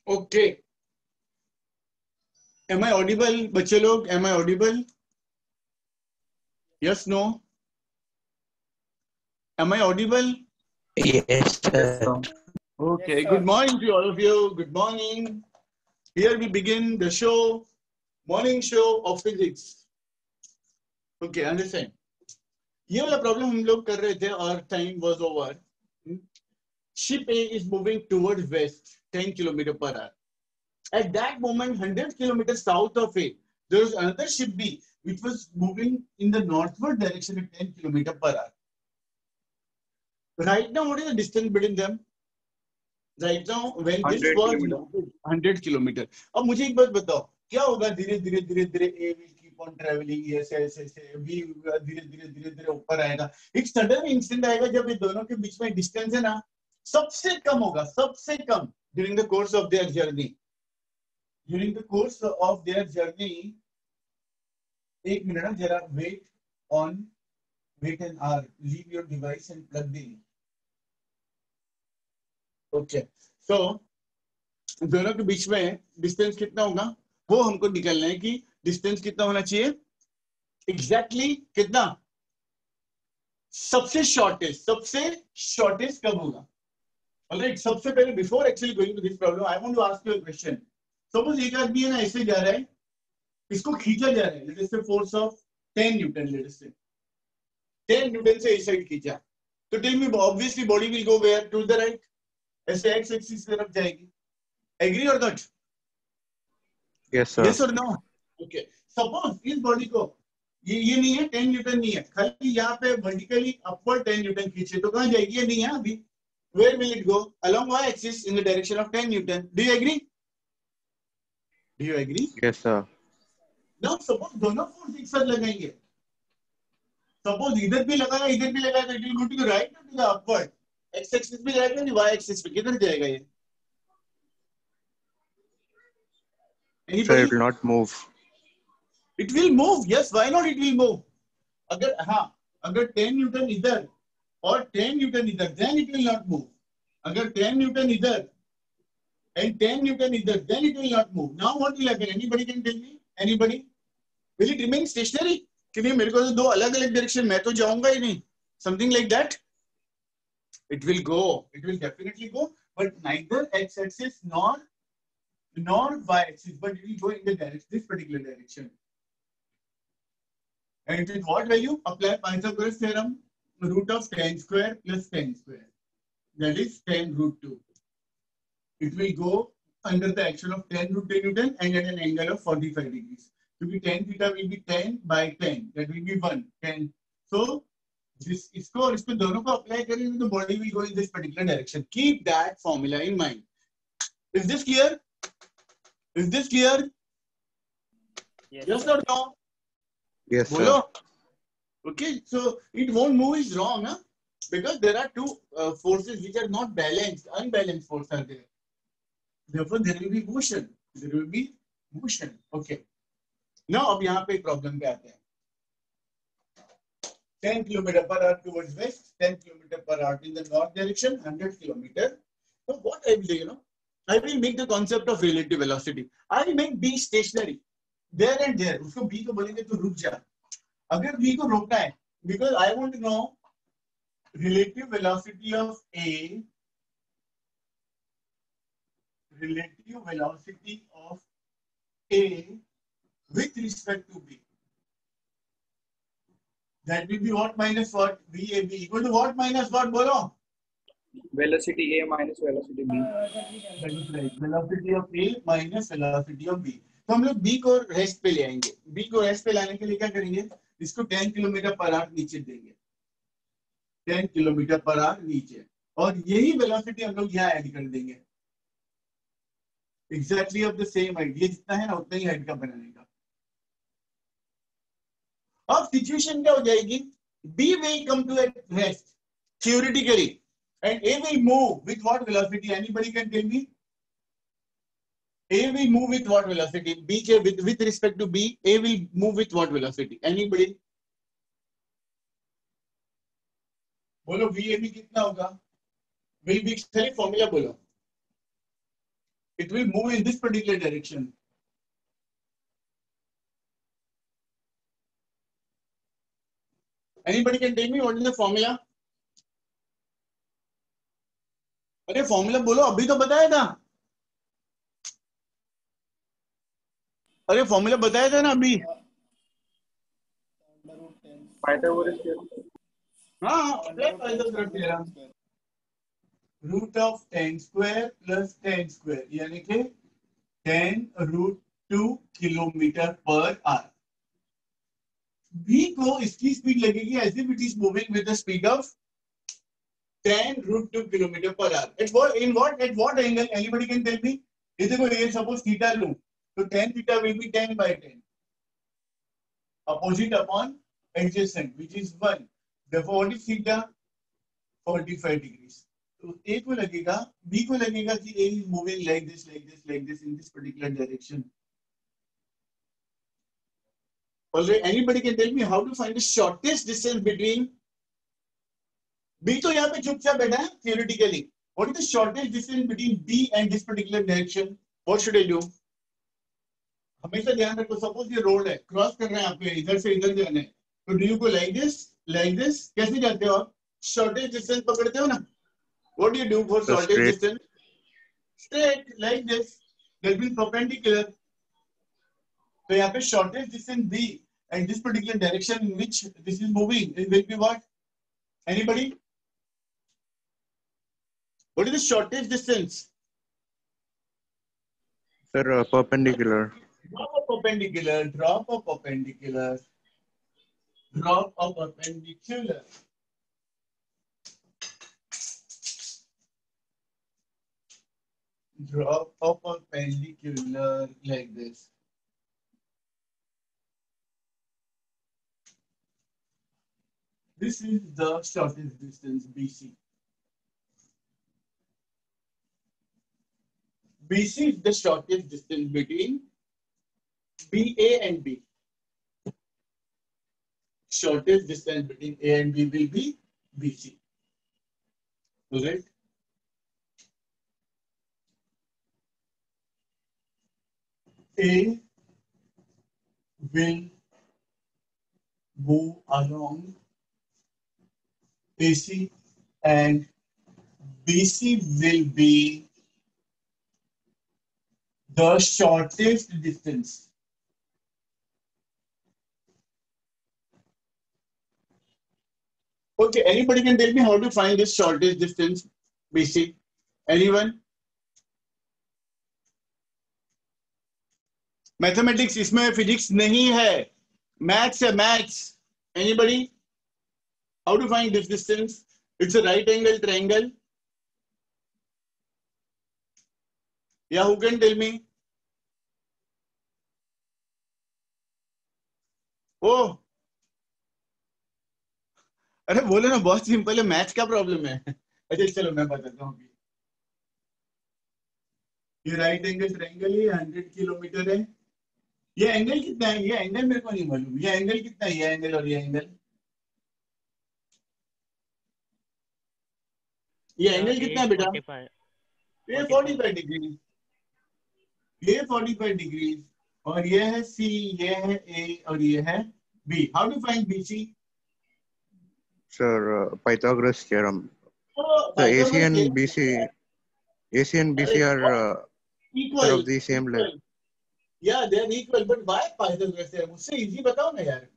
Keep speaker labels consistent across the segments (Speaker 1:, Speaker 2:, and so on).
Speaker 1: Okay, M I audible बच्चे लोग? Am I audible? Yes, no? Am I audible?
Speaker 2: Yes,
Speaker 3: Yes,
Speaker 2: sir.
Speaker 3: sir.
Speaker 1: Okay, good morning to all of you. Good morning. Here we begin the show, morning show of physics. Okay, understand. ये वाला problem हम लोग कर रहे थे और time was over. Ship A is moving towards west 10 km per hour. At that moment, 100 kilometers south of A, there was another ship B which was moving in the northward direction at 10 km per hour. Right now, what is the distance between them? Right now, when this
Speaker 3: 100
Speaker 1: was
Speaker 3: kilometer.
Speaker 1: 100 kilometer. अब मुझे एक बात बताओ, क्या होगा? धीरे धीरे धीरे धीरे A will keep on traveling, ऐसे ऐसे ऐसे B धीरे धीरे धीरे धीरे ऊपर आएगा. एक सडन इंस्टेंट आएगा जब ये दोनों के बीच में डिस्टेंस है ना, सबसे कम होगा, सबसे कम during the course of their journey. During the course of their journey, एक मिनट ना जरा wait an hour, leave your device and plug in. Okay, so दोनों के बीच में डिस्टेंस कितना होगा वो हमको निकालना है कि डिस्टेंस कितना होना चाहिए एग्जैक्टली कितना सबसे शॉर्टेस्ट कब होगा. ऑलराइट, सबसे पहले before actually going to this problem I want to ask you a question. Suppose एक आदमी है ना ऐसे जा रहा है, इसको खींचा जा रहा है, let us say force of 10 newton, let us say 10 newton से इस साइड खींचा, तो tell me obviously body will go where? To the right, ऐसे एक्स एक्सिस की तरफ जाएगी. एग्री और not?
Speaker 2: Yes, sir.
Speaker 1: Yes or no? Okay. Suppose इस बॉडी को ये नहीं है 10 न्यूटन नहीं है, खाली यहाँ पे वर्टिकली अपवर्ड 10 न्यूटन खींचे तो कहाँ जाएगी? ये नहीं है अभी. Where will it go? Along y axis in the direction of 10 Newton. Do you agree? Do you agree?
Speaker 2: Yes, sir.
Speaker 1: Now suppose दोनों फोर्स एक साथ लगाएंगे. Suppose इधर भी लगाया इधर भी लगाया तो it will go to the right or to the upward? X axis पे जाएगा नहीं y axis पे, किधर जाएगा ये?
Speaker 2: Sir,
Speaker 1: Anybody?
Speaker 2: it will not move.
Speaker 1: It will move. Yes, why not? It will move. अगर हाँ, अगर 10 न्यूटन इधर और 10 न्यूटन इधर, then it will not move. अगर 10 न्यूटन इधर and 10 न्यूटन इधर, then it will not move. Now what will happen? Anybody can tell me? Anybody? Will it remain stationary? कि नहीं मेरे को तो दो अलग अलग डायरेक्शन, मैं तो जाऊंगा ही नहीं. Something like that. It will go. It will definitely go. But neither x-axis nor y-axis, but it will go in the direction, this particular direction. And with what value? Apply Pythagoras theorem. Root of 10 square plus 10 square. That is 10 root 2. It will go under the action of 10 root 10 Newton and at an angle of 45 degrees. Because 10 theta will be 10 by 10. That will be 1. 10. So, इसको दोनों को apply करेंगे तो body will go in this particular direction. Keep that formula in mind. Is this clear? Is this clear? Yes or no?
Speaker 2: Yes, sir.
Speaker 1: Bolo? Okay, so it won't move is wrong, huh? Because there are two forces which are not balanced, unbalanced forces are there. Therefore, there will be motion. There will be motion. Okay. Now, अब यहाँ पे problem पे आते हैं. 10 km per hour towards west, 10 km per hour in the north direction, 100 km. So what I will do, I will make the concept of relative velocity. I will make B stationary. There and there. उसको B को बोलेंगे तो रुक जा. अगर B को रोकना है, because I want to know relative velocity of A, relative velocity of A with respect to B. That will be what minus what? VAB equal to what minus what? बोलो.
Speaker 3: Velocity A minus velocity B.
Speaker 1: That is right. Velocity of A minus velocity of B. तो हम लोग B को rest पे ले आएंगे. B को rest पे लाने के लिए क्या करेंगे? इसको 10 किलोमीटर पर आवर नीचे देंगे. 10 किलोमीटर पर आवर नीचे. और यही वेलोसिटी हम लोग यहाँ ऐड कर देंगे. Exactly of the same height. ये जितना है ना उतना ही हाइट का बनाने का. अब सिचुएशन क्या हो जाएगी? B will come to a rest theoretically and A will move with what velocity? Anybody can tell me? A will move with what velocity? B with respect to B, A will move with what velocity? Anybody? बोलो VAB कितना होगा? Will be खाली formula बोलो. it will move in this particular direction. Anybody can tell me what is the formula? अरे formula बोलो, अभी तो बताया था. अरे फॉर्मूला बताया था ना अभी.
Speaker 3: Pythagoras theorem.
Speaker 1: हाँ, Pythagoras theorem. Root of tan square plus tan square यानी कि 10√2 किलोमीटर पर आवर. v को इसकी स्पीड लगेगी as if it is moving with the speed of 10√2 kilometre per hour. At what angle? Anybody can tell me? ये देखो, ये suppose theta लूं तो tan theta will be 10 by 10. Opposite upon adjacent, which is 1. Therefore, what is theta? 45 degrees. तो A को लगेगा, B को लगेगा कि A is moving like this in this particular direction. Alright, anybody can tell me how to find the shortest distance between B? तो यहाँ पे चुपचाप बैठा है theoretically. What is the shortest distance between B and this particular direction? What should I do? हमेशा ध्यान रखो, suppose ये रोड है, क्रॉस कर रहे हैं आप, इधर से इधर जाना है, तो do you go like this, कैसे जाते हो आप? शॉर्टेस्ट डिस्टेंस पकड़ते हो ना. What do you do for shortest distance? Straight, like this. That will be perpendicular. So यहाँ पे shortest distance B and this particular direction in which this is moving, it will be what? Anybody? What is the shortest distance?
Speaker 2: Sir, perpendicular.
Speaker 1: Drop a perpendicular. Drop a perpendicular. Drop a perpendicular. Drop a perpendicular like this. This is the shortest distance BC. BC is the shortest distance between BA and B. Shortest distance between A and B will be BC. Correct? A will move along AC and BC will be the shortest distance. Okay, anybody can tell me how to find this shortest distance, BC? Anyone? Mathematics इसमें physics नहीं है, maths है, maths. Anybody? How to find this distance? It's a right angle triangle. Yeah, who can tell me? Oh, अरे बोलो ना, बहुत simple है, maths क्या प्रॉब्लम है? अच्छा चलो मैं बताता हूँ. ये राइट एंगल ट्रायंगल है, 100 किलोमीटर है. ये एंगल कितना है? ये एंगल मेरे को नहीं मालूम. ये एंगल कितना है? ये एंगल और ये एंगल, ये एंगल कितना है बेटा? ये 45 डिग्री. ये 45 डिग्री और ये है C, ये है A और ये है B. How to find BC?
Speaker 2: Sir, Pythagoras theorem.
Speaker 1: Oh,
Speaker 2: So AC
Speaker 1: Pythagoras
Speaker 2: and
Speaker 1: theorem.
Speaker 2: BC and BC are
Speaker 1: equal,
Speaker 2: of the same
Speaker 1: equal.
Speaker 2: length.
Speaker 1: Yeah, they are equal, but why Pythagoras theorem? उससे easy बताओ ना यार.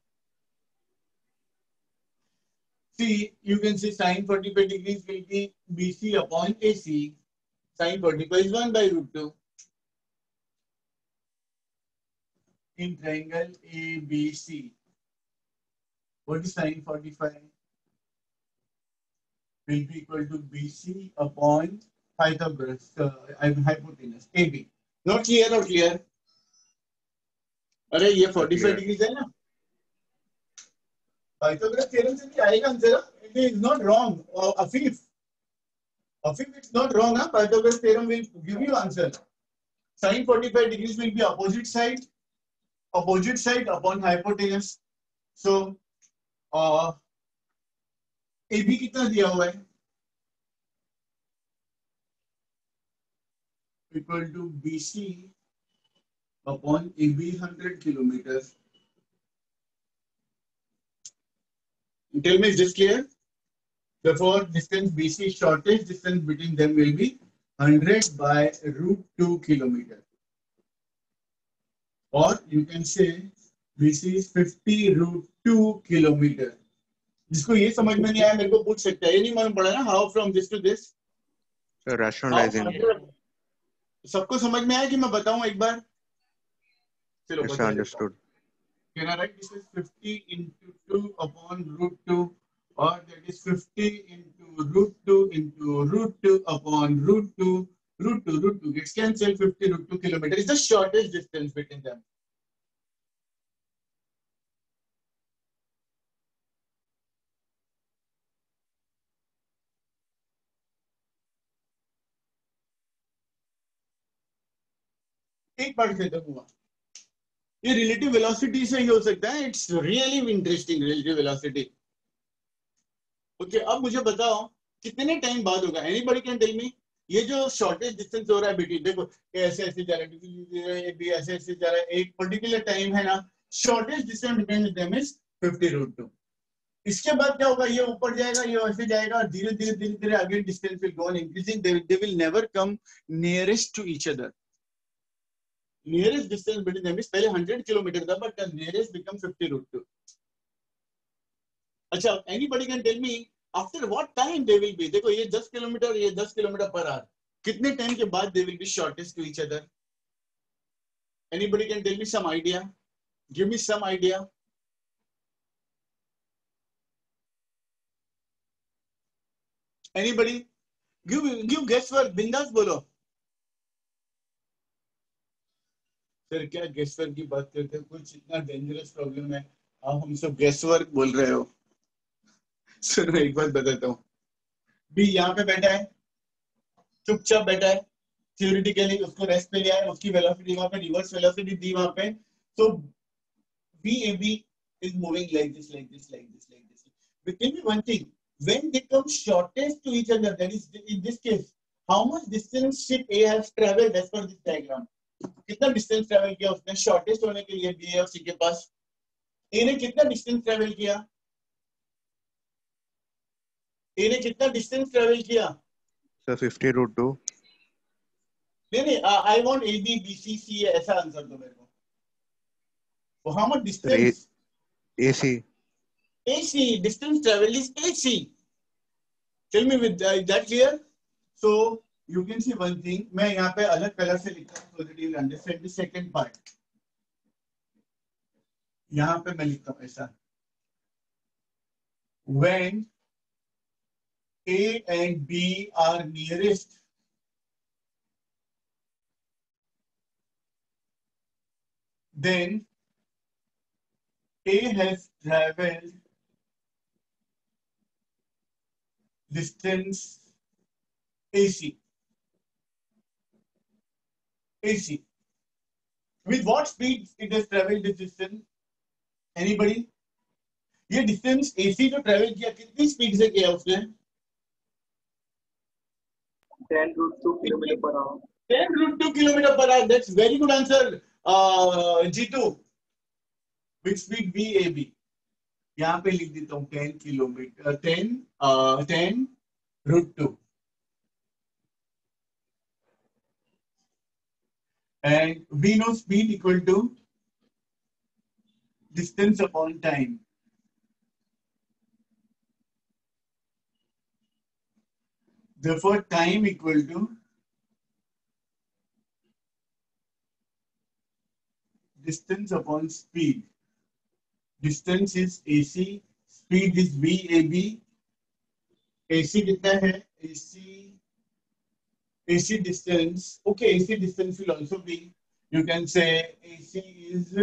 Speaker 1: See, you can say sin 45 degrees will be BC upon AC. Sin 45 is 1 by root 2. In triangle ABC. What is sin 45? Will be equal to BC upon Pythagoras, hypotenuse, AB. Not clear, not clear. अरे ये 45 degrees है ना? Pythagoras theorem से भी आएगा answer. It is not wrong. Afif, it's not wrong. Huh? Pythagoras theorem will give you answer. Sin 45 degrees will be opposite side upon hypotenuse. So, AB कितना दिया हुआ है? equal to BC upon AB 100 kilometers. Tell me, is this clear? Therefore, distance BC, shortest distance between them will be 100 by root 2 kilometer. Or you can say BC is 50 root 2 kilometer. जिसको ये समझ में नहीं आया मेरे को पूछ सकता है, ये नहीं मालूम पड़ा ना, how from this to this,
Speaker 2: Sir, rationalizing.
Speaker 1: सबको समझ में आया कि मैं बताऊं एक बार? चलो
Speaker 2: Yes, sir,
Speaker 1: बता देता हूं.
Speaker 2: understood.
Speaker 1: Can I write this is 50 into 2 upon root 2, or that is 50 into root 2 into root 2 upon root 2, root 2 gets cancelled, 50 root 2 kilometer is the shortest distance between them. एक बार खत्म हुआ. ये relative velocity से ही हो सकता है. It's really interesting, relative velocity. Okay, अब मुझे बताओ कितने टाइम बाद होगा? Anybody can tell me. ये जो शॉर्टेज डिस्टेंस हो रहा है बिटवीन, देखो ऐसे ऐसे जा रहा है, भी ऐसे ऐसे जा रहा है, एक पर्टिकुलर टाइम है ना, shortest distance between them is 50 root 2. इसके बाद क्या होगा? ये ऊपर जाएगा, ये ऐसे जाएगा, और धीरे धीरे धीरे धीरे आगे distance will go on increasing. They will never come nearest to each other. Nearest distance between them is पहले 100 किलोमीटर था, बट नियरेस्ट बिकम 50 रूट 2. अच्छा, anybody can tell me after what time they will be? देखो ये 10 kilometre, ये 10 kilometre per our, कितने time के बाद they will be shortest to each other? Anybody can tell me some idea? Give me some idea. Anybody give guess work, बिंदास बोलो. Sir क्या guess work की बात करते हो? कुछ इतना डेंजरस प्रॉब्लम है, आप हम सब गेस वर्क बोल रहे हो. सुनो एक बात बताता हूँ. बी यहाँ पे बैठा है, चुपचाप बैठा है, थियोरेटिकली उसको रेस्ट पे लिया है, उसकी वेलोसिटी वहां पे, रिवर्स वेलोसिटी दी वहां पे. So VAB is moving like this, like this, like this, like this. But tell me one thing, when they come shortest to each other, that is in this case, how much distance ship A has traveled as per this diagram? कितना distance travel किया उसने shortest होने के लिए B और सी के पास? ए ने कितना डिस्टेंस ट्रैवल किया? ए ने कितना डिस्टेंस ट्रैवल किया?
Speaker 2: Sir, 50 root 2.
Speaker 1: नहीं, I want A B B C C, ऐसा आंसर दो मेरे को. So how much
Speaker 2: Sir,
Speaker 1: distance?
Speaker 2: AC.
Speaker 1: AC, distance travel is AC. Tell me with that clear? So you can see one thing. मैं यहाँ पे अलग colour से लिखता हूँ so that you will understand the second part. यहाँ पे मैं लिखता हूँ ऐसा. When A and B are nearest, then A has traveled distance AC. AC. With what speed it has traveled this distance? Anybody? ये distance AC जो travel किया कितनी speed से किया उसने?
Speaker 3: 10 root 2 kilometer per hour.
Speaker 1: 10 root 2 kilometer per hour. That's very good answer. G2. With speed VAB. यहाँ पे लिख देता हूँ 10 kilometre, 10 root 2. And we know speed equal to distance upon time. Therefore, time equal to distance upon speed. Distance is AC, speed is VAB. AC कितना है? AC distance. Okay, AC distance will also be, you can say AC is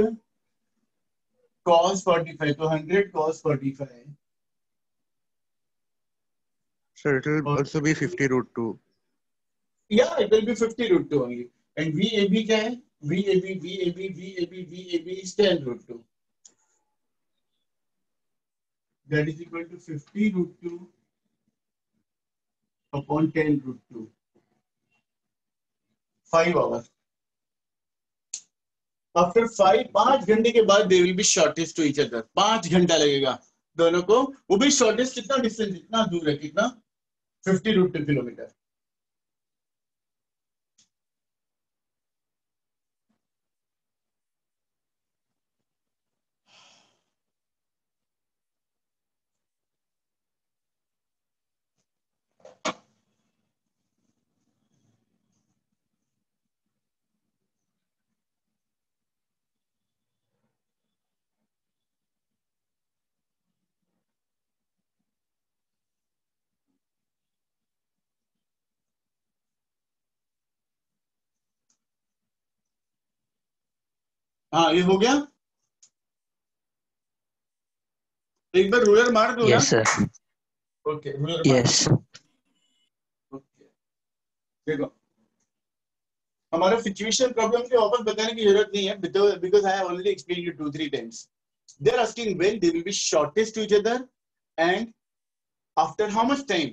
Speaker 1: cos 45. So 100 cos 45.
Speaker 2: Sir, it will also be 50 root 2.
Speaker 1: Yeah, it will be 50 root 2 only. And VAB क्या है? VAB is 10 root 2. That is equal to 50 root 2 upon 10 root 2. 5 hours. After 5 घंटे के बाद they will be shortest to each other. 5 घंटा लगेगा दोनों को. वो भी शॉर्टेस्ट कितना डिस्टेंस, इतना दूर है, कितना 50 √2 किलोमीटर. हाँ ये हो गया. एक बार रूलर मार दो ना.
Speaker 4: Yes, sir.
Speaker 1: ओके रूलर मार.
Speaker 4: Yes.
Speaker 1: ओके देखो, हमारा सिचुएशन प्रॉब्लम के वापस बताने की जरूरत नहीं है, because I have already explain you 2-3 times. They are asking when they will be shortest to each other and after how much time,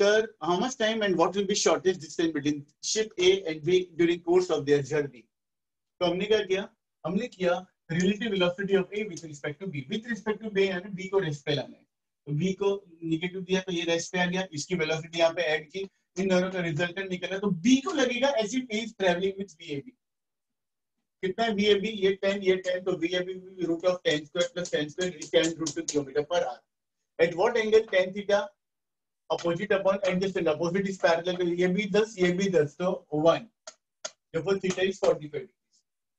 Speaker 1: and what will be shortest distance between ship A and B during course of their journey. तो हमने क्या किया, हमने किया relative velocity of A with respect to B. with respect to B यानी B को rest पे लाना है. तो B को निगेटिव दिया तो ये रेस्ट पे आ गया, इसकी वेलोसिटी यहाँ पे ऐड की, इन दोनों का रिजल्टेंट निकला. तो B को लगेगा as it is traveling with VAB. कितना है VAB? ये 10 ये 10, तो VAB root of 10 square plus 10 square is 10√2 km/h. At what angle? tan theta opposite upon adjacent. Opposite is parallel, तो ये भी 10 तो 1. Therefore theta is 45 degrees.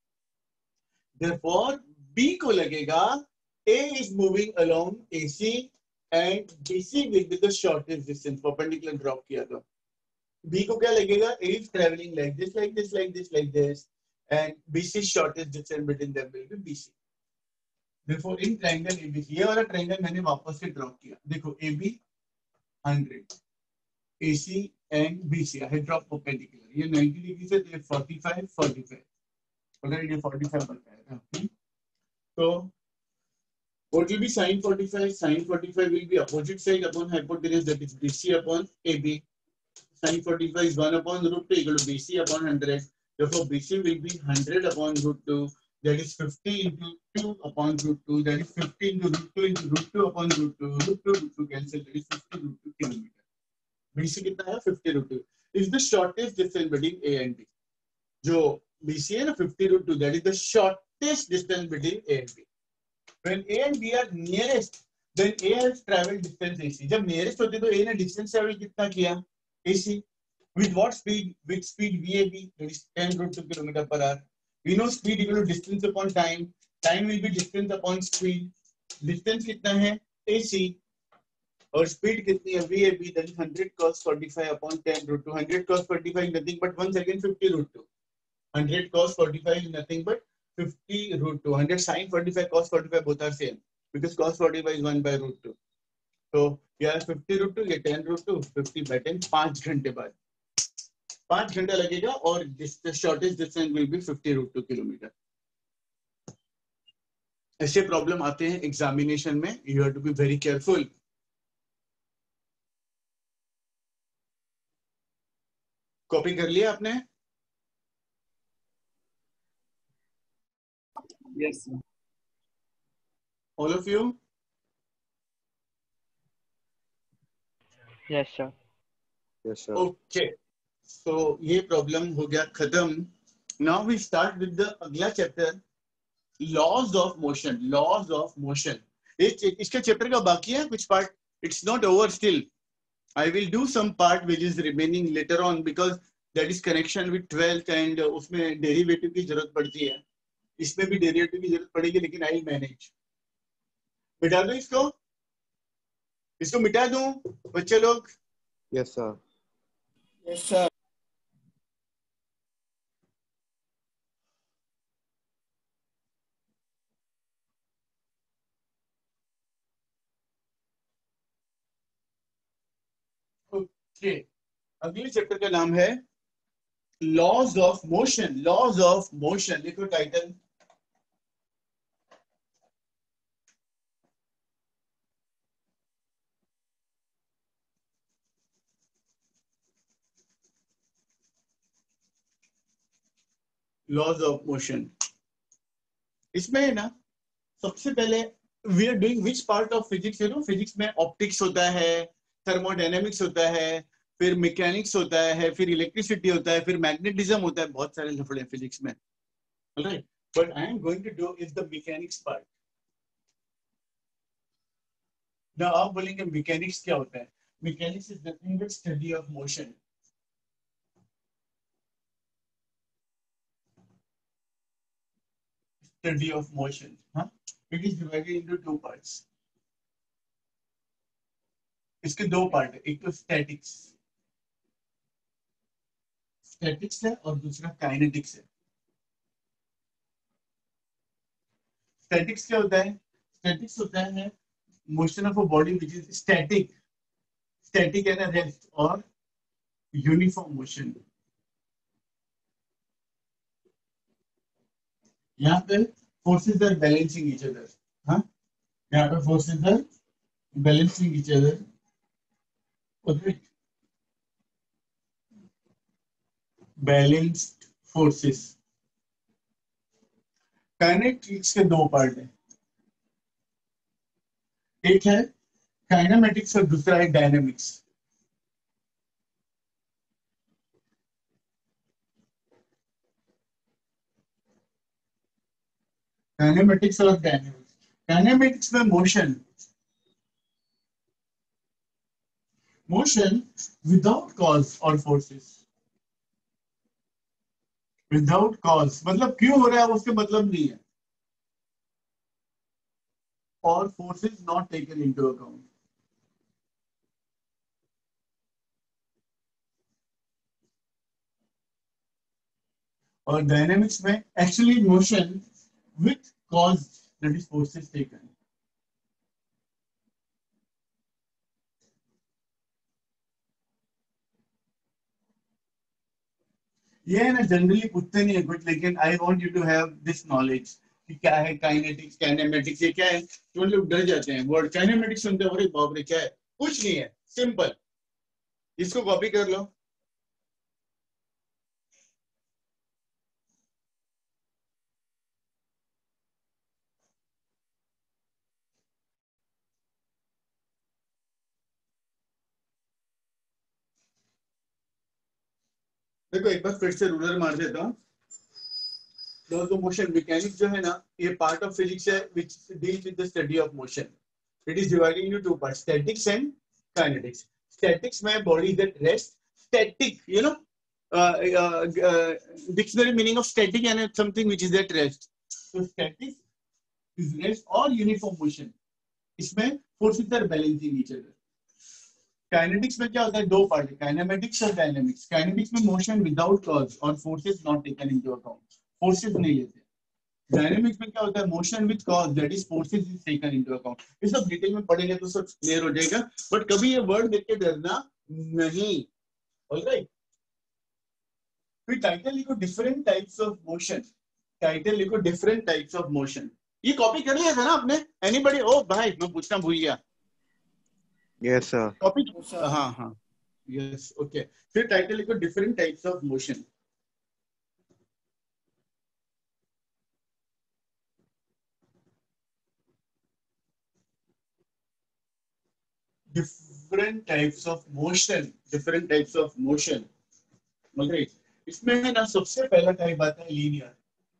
Speaker 1: Therefore B को लगेगा A is moving along AC and BC will be the shortest distance. perpendicular drop किया था. B को क्या लगेगा? A is traveling like this, like this, like this, like this, and BC shortest distance between them will be BC. Therefore in triangle ABC, ये वाला triangle मैंने वापस से ड्रॉप किया. देखो AB 100, AC and BC I have dropped perpendicular. ये 90 degree से, ये 45 45, अगर ये 45 बताया था. तो what will be sin 45? Sin 45 will be opposite side upon hypotenuse, that is BC upon AB. Sin 45 is 1 upon √2 equal to BC upon 100. Therefore BC will be 100 upon √2, that is 50 into 2 upon √2, that is 50 into √2 into √2 upon √2, √2 cancel, that is 50 √2 kilometer. BC कितना है? 50 √2 is the shortest distance between A and B. जो BC है ना 50 √2, that is the shortest distance between A and B. When A and B are nearest, then A has traveled distance AC. जब nearest होते तो A ने distance travel कितना किया? AC. With what speed? With speed VAB, that is 10√2 km/h. We know speed equal to distance upon time. Time will be distance upon speed. Distance कितना है? AC. और speed कितनी है? VAB, that is 100 cos 45 upon 10√2. 100 cos 45 nothing but 1 second 50 √2. 100 cos 45 is nothing but 50 √2. 100 sin 45 cos 45 both are same because cos 45 is 1 by √2. So here 50 √2, ये 10 √2, 50 by 10. 5 घंटे बाद 5 घंटा लगेगा और shortest distance will be 50 √2 kilometre. ऐसे problem आते हैं examination में, you have to be very careful. Copy कर लिया आपने?
Speaker 3: Yes, sir.
Speaker 1: All of you?
Speaker 4: Yes, sir.
Speaker 2: Yes, sir.
Speaker 1: Okay. So ये प्रॉब्लम हो गया खत्म. Now we start with the अगला chapter, laws of motion. Laws of motion इसके chapter का बाकी है कुछ part. It's not over still. I will do some part which is remaining later on because that is connection with 12th and उसमें derivative की जरूरत पड़ती है. इसमें भी डेरिवेटिव की जरूरत पड़ेगी, लेकिन आई विल मैनेज. मिटा दूं इसको? इसको मिटा दूं बच्चे लोग?
Speaker 2: Yes, sir.
Speaker 3: Yes, sir.
Speaker 1: Okay. अगले चैप्टर का नाम है laws of motion. Laws of motion देखो टाइटल. Laws of motion. इसमें है ना सबसे पहले we are doing which part of physics, you know physics में ऑप्टिक्स होता है, थर्मोडायनेमिक्स होता है, फिर मैकेनिक्स होता है, फिर इलेक्ट्रिसिटी होता है, फिर मैग्नेटिज्म होता है, बहुत सारे लफड़े हैं फिजिक्स में, right. But I am going to do is the mechanics part. ना आप बोलेंगे मैकेनिक्स क्या होता है? Mechanics is nothing but study of motion. Study of motion, huh? It is divided into two parts. इसके दो पार्ट है, एक तो स्टैटिक्स, स्टैटिक्स है और दूसरा काइनेटिक्स है। स्टैटिक्स क्या होता है? स्टैटिक्स होता है motion of a body which is static, static है ना रेस्ट, और यूनिफॉर्म मोशन। यहाँ पे forces are balancing each other, हाँ, यहाँ पे forces are balancing each other, okay, balanced forces. Kinetics के दो पार्ट है, एक है काइनेमेटिक्स और दूसरा है डायनेमिक्स। काइनेमेटिक्स और डायनेमिक्स। काइनेमेटिक्स में मोशन, मोशन विदाउट कॉज और फोर्सेस। विदाउट कॉज मतलब क्यों हो रहा है उसके मतलब नहीं है, और forces not taken into account. और डायनेमिक्स में actually motion with cause, that is forces taken. ये है ना जनरली पूछते नहीं है कुछ, लेकिन I want you to have this knowledge कि क्या है काइनेटिक्स, काइनेमेटिक्स, ये क्या है। तो लोग डर जाते हैं वर्ड काइनेमेटिक्स सुनते हैं, अरे बाप रे क्या है, कुछ नहीं है, सिंपल। इसको कॉपी कर लो। देखो एक बार फिर से रूलर मार देता हूँ। तो मोशन मैकेनिक्स जो है ना, ये पार्ट ऑफ फिजिक्स है which deals with the study of motion. It is divided into two parts, statics and kinetics. Statics में body is at rest, static, you know, dictionary meaning of static यानी something which is at rest. तो static is rest और uniform motion, इसमें forces are balancing each other. Kinetics में क्या होता है, दो पार्ट है, काइनेमेटिक्स और डायनेमिक्स। काइनेटिक्स में मोशन विदाउट कॉज और forces not taken into account, forces नहीं लेते। डायनेमिक्स में क्या होता है, motion with cause, that is forces is taken into account. ये सब डिटेल में पढ़ेंगे तो सब क्लियर हो जाएगा, बट कभी ये वर्ड देख के डरना नहीं, ऑलराइट। फिर टाइटल लिखो different types of motion, title लिखो डिफरेंट टाइप्स ऑफ मोशन। ये कॉपी कर लिया था ना आपने? एनीबॉडी? ओ भाई मैं पूछना भूल गया,
Speaker 2: Yes, sir.
Speaker 1: Copy?
Speaker 3: Yes, sir.
Speaker 1: हाँ हाँ, यस, ओके। फिर टाइटल लिखो different types of motion. Different types of motion, different types of motion, right. इसमें है ना सबसे पहला टाइप आता है लीनियर।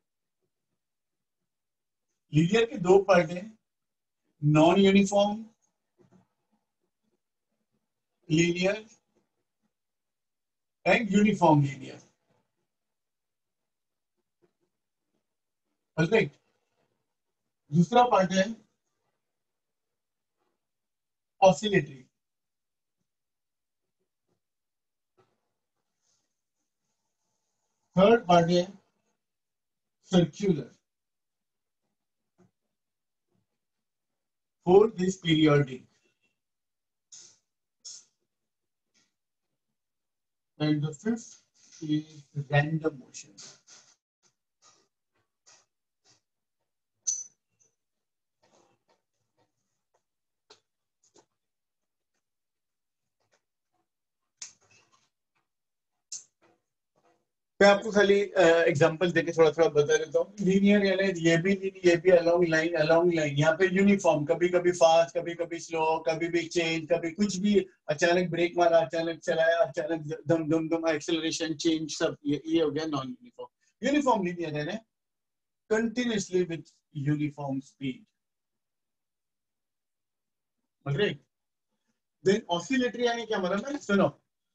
Speaker 1: लीनियर के दो पार्ट हैं, non uniform linear and uniform linear, right. दूसरा पार्ट है ऑसिलेटरी। थर्ड पार्ट है circular. Fourth is periodic, and the fifth is random motion. मैं आपको खाली एग्जांपल देके थोड़ा थोड़ा बता देता हूँ. लीनियर यानी ये भी अलोंग लाइन. यहाँ पे यूनिफॉर्म, कभी कभी फास्ट, कभी कभी स्लो, कभी भी चेंज, कभी कुछ भी, अचानक ब्रेक मारा, अचानक चलाया, अचानक दम दम दम एक्सेलरेशन चेंज, सब ये हो गया नॉन यूनिफॉर्म. यूनिफॉर्म लीनियर है continuously with uniform speed. Alright. Then oscillatory यानी क्या मतलब, सुनो.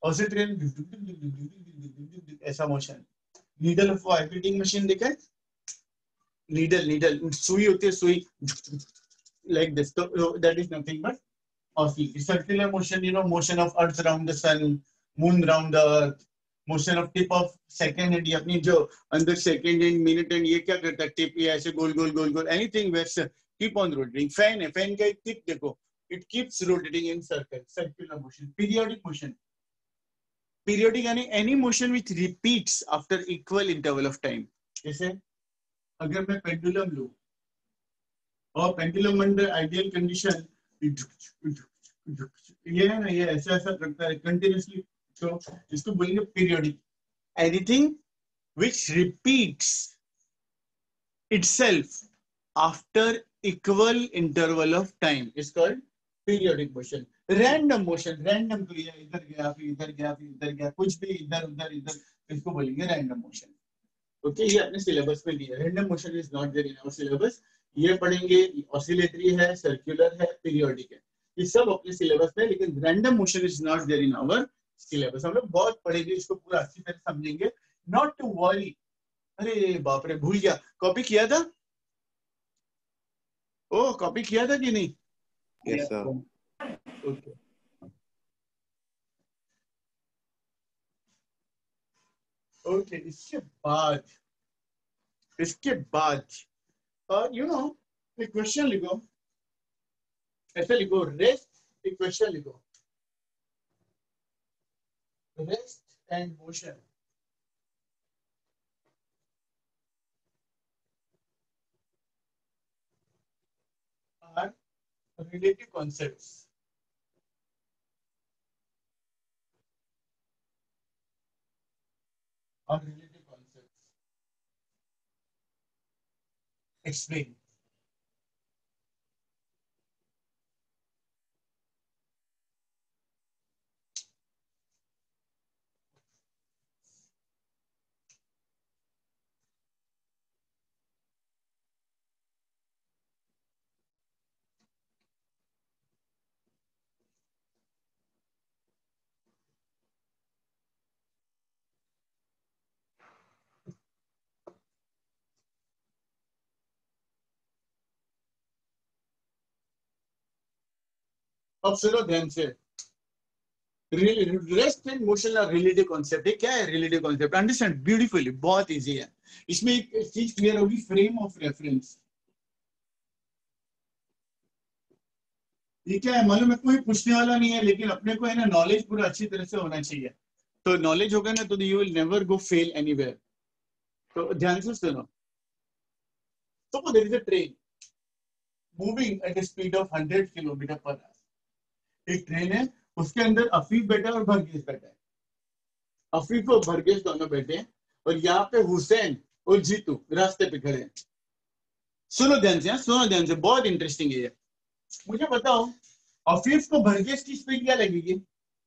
Speaker 1: ऑसिलेटरी ऐसा motion. Needle of vibrating machine देखा है? नीडल सुई होती है, सुई like this. So that is nothing but oscillatory. Circular motion, motion of earth around the sun, moon around the earth, motion of tip of second hand. ये अपनी जो अंदर second hand, minute hand, ये क्या करता है? टिप ये ऐसे गोल गोल गोल गोल. Anything where keep on rotating. Fan है, फैन का एक टिप देखो. It keeps rotating in circle. Circular motion. Periodic motion. Periodic यानी any motion which repeats after equal interval of time. जैसे अगर मैं पेंडुलम लूं और पेंडुलम अंडर आइडियल कंडीशन ये है ना, ये ऐसा ऐसा करता है कंटिन्यूअसली, तो इसको बोलेंगे periodic. Anything which repeats itself after equal interval of time is called periodic motion. Random motion, random तो ये इधर गया फिर इधर गया फिर इधर गया, कुछ भी इधर उधर इधर, इसको बोलेंगे रैंडम मोशन. ओके, ये अपने सिलेबस में दिया. Random motion is not there in our syllabus. ये पढ़ेंगे. ऑसिलेटरी है, सर्कुलर है, पीरियोडिक है, ये सब अपने सिलेबस में. लेकिन random motion is not there in our syllabus. हम लोग बहुत पढ़ेंगे इसको, पूरा अच्छी तरह समझेंगे. Not to worry. अरे बाप रे, भूल गया. कॉपी किया था? ओ, कॉपी किया था कि नहीं?
Speaker 2: Yes, sir.
Speaker 1: ओके. ओके, इसके बाद एक क्वेश्चन लिखो. ऐसे लिखो, रेस्ट. एक क्वेश्चन लिखो, rest and motion are relative concepts. Or relative concepts. Explain. अब सुनो ध्यान से. Rest and motion are relative concept. ये क्या है रिलेटिव कॉन्सेप्ट? अंडरस्टैंड ब्यूटीफुली, बहुत इजी है. इसमें एक चीज क्लियर होगी, फ्रेम ऑफ रेफरेंस. ये क्या है मालूम है? कोई पूछने वाला नहीं है, लेकिन अपने को है ना नॉलेज पूरा अच्छी तरह से होना चाहिए. तो नॉलेज होगा ना तो you will never go fail anywhere. तो ध्यान से सुनो. तो there is a train moving at a speed of 100 kilometre per hour. एक ट्रेन है, उसके अंदर अफीफ बैठा है और भरगेश बैठा है. अफीफ और भरगेश दोनों बैठे हैं, और यहाँ पे हुसैन और जीतू रास्ते पे खड़े हैं. सुनो ध्यान से, सुनो ध्यान से, बहुत इंटरेस्टिंग है ये. मुझे बताओ, अफीफ को भरगेश की स्पीड क्या लगेगी?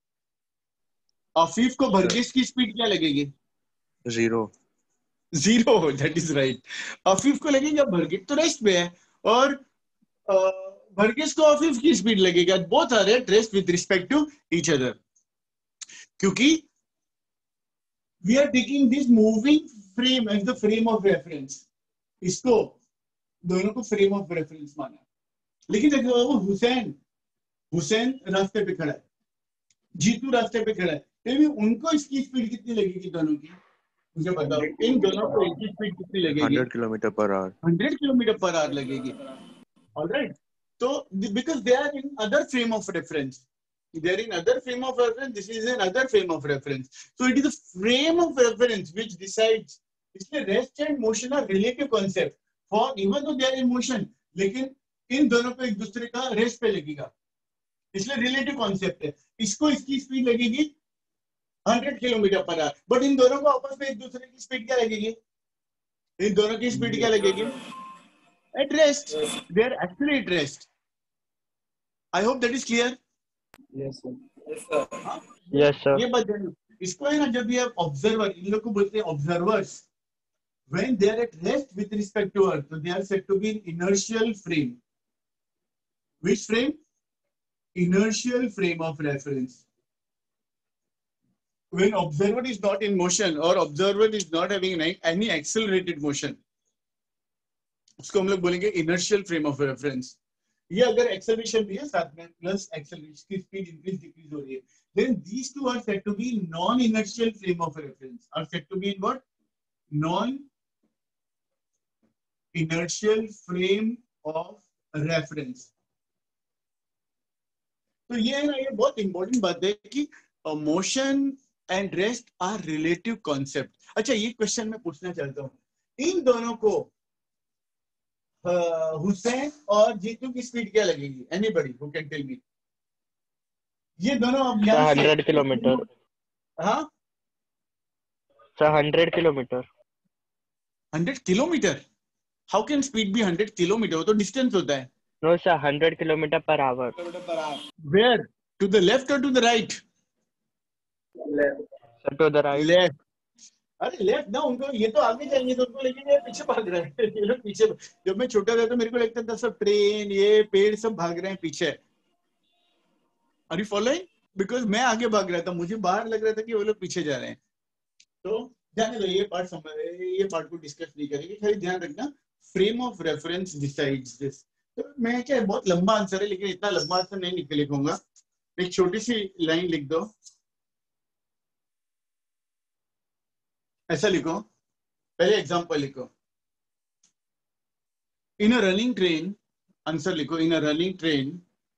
Speaker 1: अफीफ को भरगेश की स्पीड क्या लगेगी?
Speaker 2: 0.
Speaker 1: That is right. अफीफ को लगेगा भरगेश तो रेस्ट पे है, और भरगेश को अफीफ की स्पीड लगेगा. Both are at rest with respect to each other. क्योंकि we are taking this moving frame as the frame of reference. इसको दोनों को फ्रेम ऑफ रेफरेंस माना. लेकिन देखो, वो हुसैन रास्ते पे खड़ा है, जीतू रास्ते पे खड़ा है, फिर भी उनको इसकी स्पीड कितनी लगेगी दोनों की? मुझे बताओ, इन दोनों को इनकी स्पीड कितनी लगेगी?
Speaker 2: 100 kilometre per hour.
Speaker 1: 100 kilometre per hour लगेगी. ऑलराइट. तो because they are in other frame of reference. They are in other frame of reference. This is another frame of reference. So it is the frame of reference which decides. इसलिए rest and motion are relative concept. For even though they are in motion, लेकिन इन दोनों पे एक दूसरे का rest पे लगेगा, इसलिए रिलेटिव कॉन्सेप्ट है. इसको इसकी स्पीड लगेगी 100 kilometre per our, but in दोनों को आपस में एक दूसरे की स्पीड क्या लगेगी? इन दोनों की स्पीड क्या लगेगी? At rest, they are actually at rest. I hope that is clear.
Speaker 3: Yes, sir. Yes, sir.
Speaker 2: Yes, sir.
Speaker 1: ये बात जानिए. इसको है ना, जब ये ऑब्जर्वर, इन लोग को बोलते हैं observers, when they are at rest with respect to earth, so they are said to be in inertial frame. Which frame? Inertial frame of reference. When observer is not in motion or observer is not having any accelerated motion, उसको हम लोग बोलेंगे inertial frame of reference. ये अगर acceleration भी है साथ में plus acceleration की speed increase decrease हो रही है, then these two are said to be non-inertial frame of reference. Are said to be in what? Non-inertial frame of reference. तो ये है ना, ये बहुत इंपॉर्टेंट बात है कि motion and rest are relative concept. अच्छा, ये क्वेश्चन मैं पूछना चाहता हूँ, इन दोनों को हुसैन और जीतू की स्पीड क्या लगेगी? Anybody who can tell me? ये दोनों अब यहाँ से
Speaker 2: 100 किलोमीटर.
Speaker 1: हाँ,
Speaker 2: 100 kilometre.
Speaker 1: 100 kilometre. How can speed be 100 kilometre? वो तो डिस्टेंस होता है.
Speaker 2: No, sir, 100 kilometer per hour.
Speaker 3: Kilometer per hour.
Speaker 1: Where? To the left और to the right?
Speaker 3: Left.
Speaker 2: Sir, to the right.
Speaker 1: Left. अरे लेफ्ट ना, उनको ये तो आगे जाएंगे तो उनको, लेकिन ये पीछे भाग रहे हैं. ये लोग पीछे. जब मैं छोटा था तो मेरे को लगता था सब ट्रेन, ये पेड़ सब भाग रहे हैं पीछे. Are you following? बिकॉज मैं आगे भाग रहा था, मुझे बाहर लग रहा था कि वो लोग पीछे जा रहे हैं. तो जाने दो, ये पार्ट समझ, ये पार्ट को डिस्कस नहीं करेंगे. खाली ध्यान रखना, frame of reference decides this. तो मैं क्या, बहुत लंबा आंसर है लेकिन इतना लंबा आंसर नहीं लिखूंगा. एक छोटी सी लाइन लिख दो, ऐसा लिखो. पहले एग्जांपल लिखो. In a running train, answer लिखो. In a running train,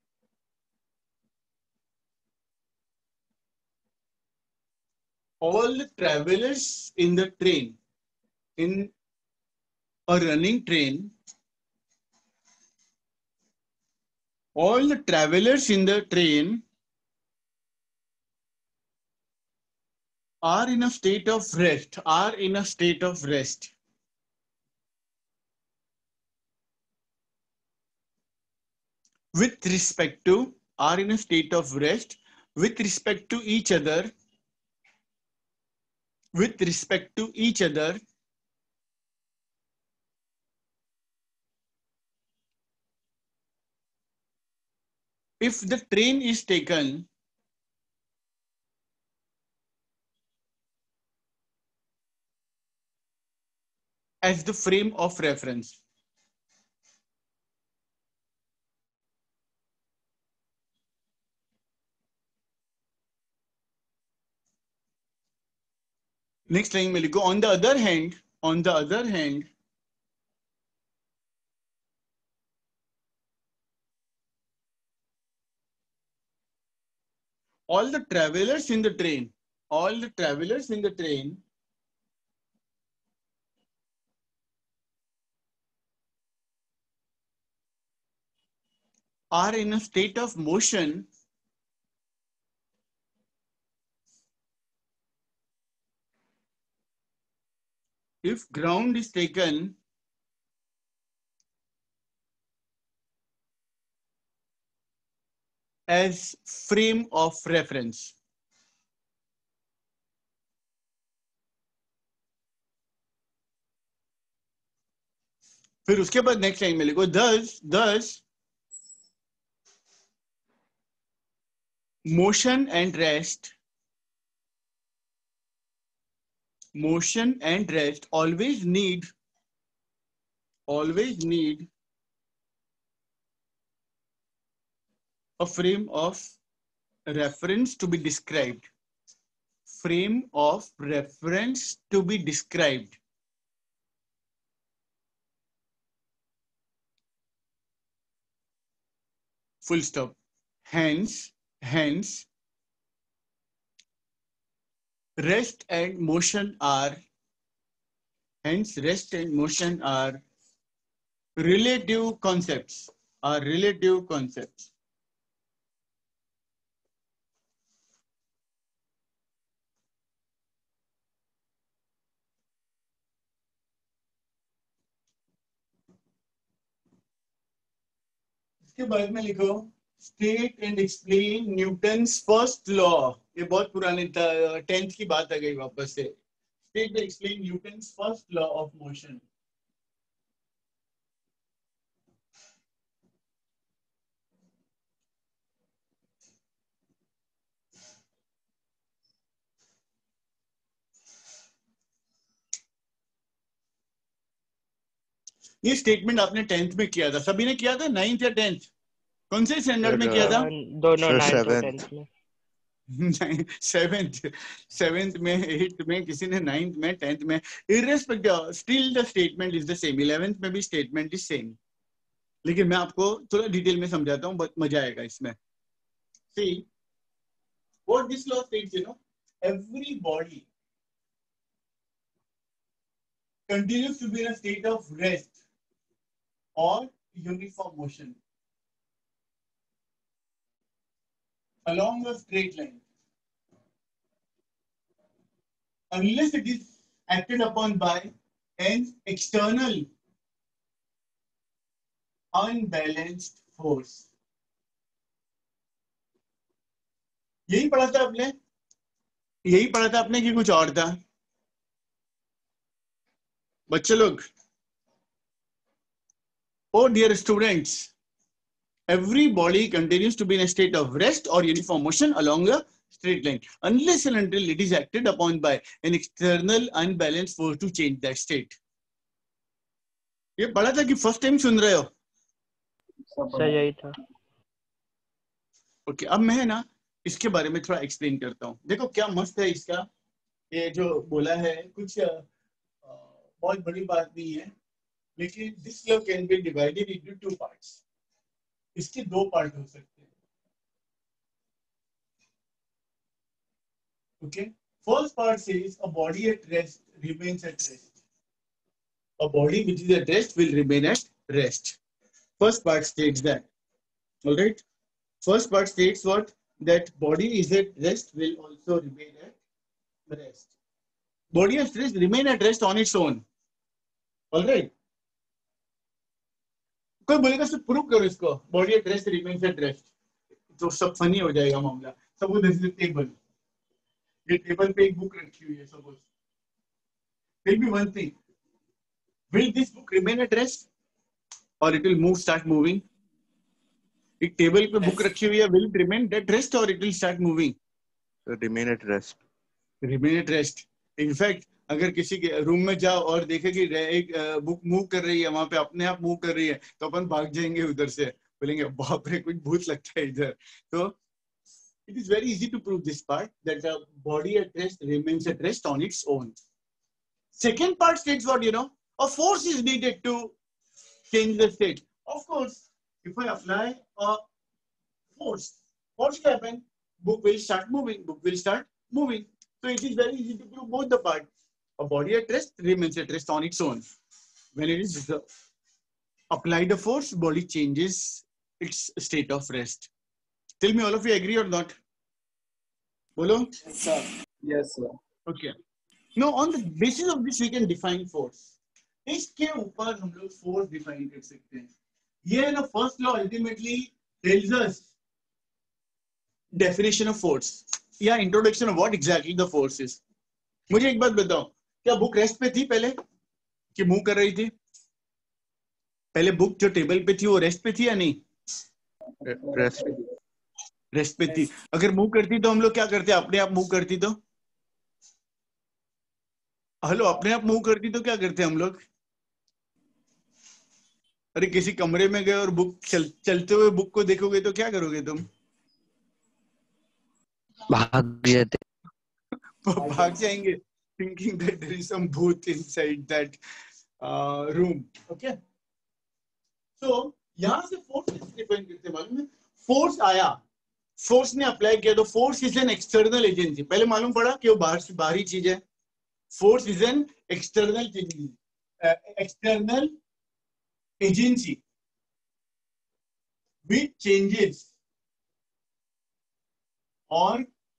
Speaker 1: all the travelers in the train, in a running train, all the travelers in the train are in a state of rest, are in a state of rest. With respect to, are in a state of rest with respect to each other, with respect to each other, if the train is taken as the frame of reference. Next line में लिखो. On the other hand, on the other hand, all the travelers in the train, all the travelers in the train are in a state of motion if ground is taken as frame of reference. फिर उसके बाद next line में लिखो. thus motion and rest always need a frame of reference to be described. Frame of reference to be described. Full stop. Hence, rest and motion are relative concepts. इसके बाद में लिखो state and explain Newton's first law. ये बहुत पुराने 10th की बात आ गई वापस से। State and explain Newton's first law of motion. ये स्टेटमेंट आपने 10th में किया था, सभी ने किया था 9th या 10th? कौन से स्टैंडर्ड में किया था?
Speaker 2: दोनों
Speaker 4: Sir,
Speaker 2: 9th और
Speaker 4: 7th
Speaker 2: 10th में।
Speaker 1: 7th में, 8th में, किसी ने 9th में, 10th में, irrespective still the statement is the same। 11th में भी statement is same, लेकिन मैं आपको थोड़ा डिटेल में समझाता हूँ, बहुत मजा आएगा इसमें। See what this law states, you know, every body continues to be in a state of rest or uniform motion along a straight line unless it is acted upon by an external unbalanced force। यही पढ़ा था आपने? यही पढ़ा था आपने कि कुछ और था? बच्चे लोग, oh dear students, every body continues to be in a state of rest or uniform motion along a straight line unless and until it is acted upon by an external unbalanced force to change that state। ये पढ़ा था कि first time सुन रहे हो?
Speaker 2: Sir यही था।
Speaker 1: Okay, अब मैं ना इसके बारे में थोड़ा एक्सप्लेन करता हूँ। देखो क्या मस्त है इसका, ये जो बोला है कुछ बहुत बड़ी बात नहीं है, लेकिन this law can be divided into 2 parts. इसके 2 पार्ट हो सकते हैं। Okay, first part says a body at rest remains at rest. A body which is at rest will remain at rest. First part states that. All right. First part states what? That body is at rest will also remain at rest. Body at rest remain at rest on its own. All right. कोई बोलेगा सिर्फ prove करो इसको, body at rest remains at rest, तो सब funny हो जाएगा मामला। सपोज दिस इज टेबल, ये टेबल पे एक बुक रखी हुई है suppose. Tell me one thing, will this book remain at rest or it will move, start moving? एक टेबल पे बुक रखी हुई है, will it remain at rest or it will start moving?
Speaker 4: remain at rest।
Speaker 1: Remain at rest। In fact अगर किसी के room में जाओ और देखे कि एक बुक मूव कर रही है, वहां पे अपने आप मूव कर रही है, तो अपन भाग जाएंगे उधर से, बोलेंगे बाप रे कुछ भूत लगता है इधर। तो it is very easy to prove this part that the body at rest remains at rest on its own. Second part states what, you know, a force is needed to change the state. Of course, if I apply a force, what will happen? Book will start moving. Book will start moving. So it is very easy to prove both the part. A body at rest remains at rest on its own. When it is applied a force, body changes its state of rest. Tell me, all of you agree or not? Bolo?
Speaker 3: Yes, sir. Yes, sir.
Speaker 1: Okay. Now, on the basis of this, we can define force. इसके ऊपर हम लोग force define कर सकते हैं। ये ना first law ultimately tells us definition of force या introduction of what exactly the force is। मुझे एक बात बताओ, क्या बुक रेस्ट पे थी पहले कि मूव कर रही थी? पहले बुक जो टेबल पे थी वो रेस्ट पे थी या नहीं? रेस्ट पे थी। अगर मूव करती तो हम लोग क्या करते? अपने आप मूव करती तो? हेलो, अपने आप मूव करती तो क्या करते हम लोग? अरे किसी कमरे में गए और बुक चलते हुए बुक को देखोगे तो क्या करोगे तुम?
Speaker 2: भाग जाते।
Speaker 1: भाग जाएंगे, thinking that there is some booth inside that room. Okay. So यहाँ से फोर्स डिफाइन करते हैं, मालूम है? फोर्स आया, फोर्स ने अप्लाई किया, तो force is an external agency. पहले मालूम पड़ा कि वो बाहर से बाहरी चीज है। Force is an external agency which changes or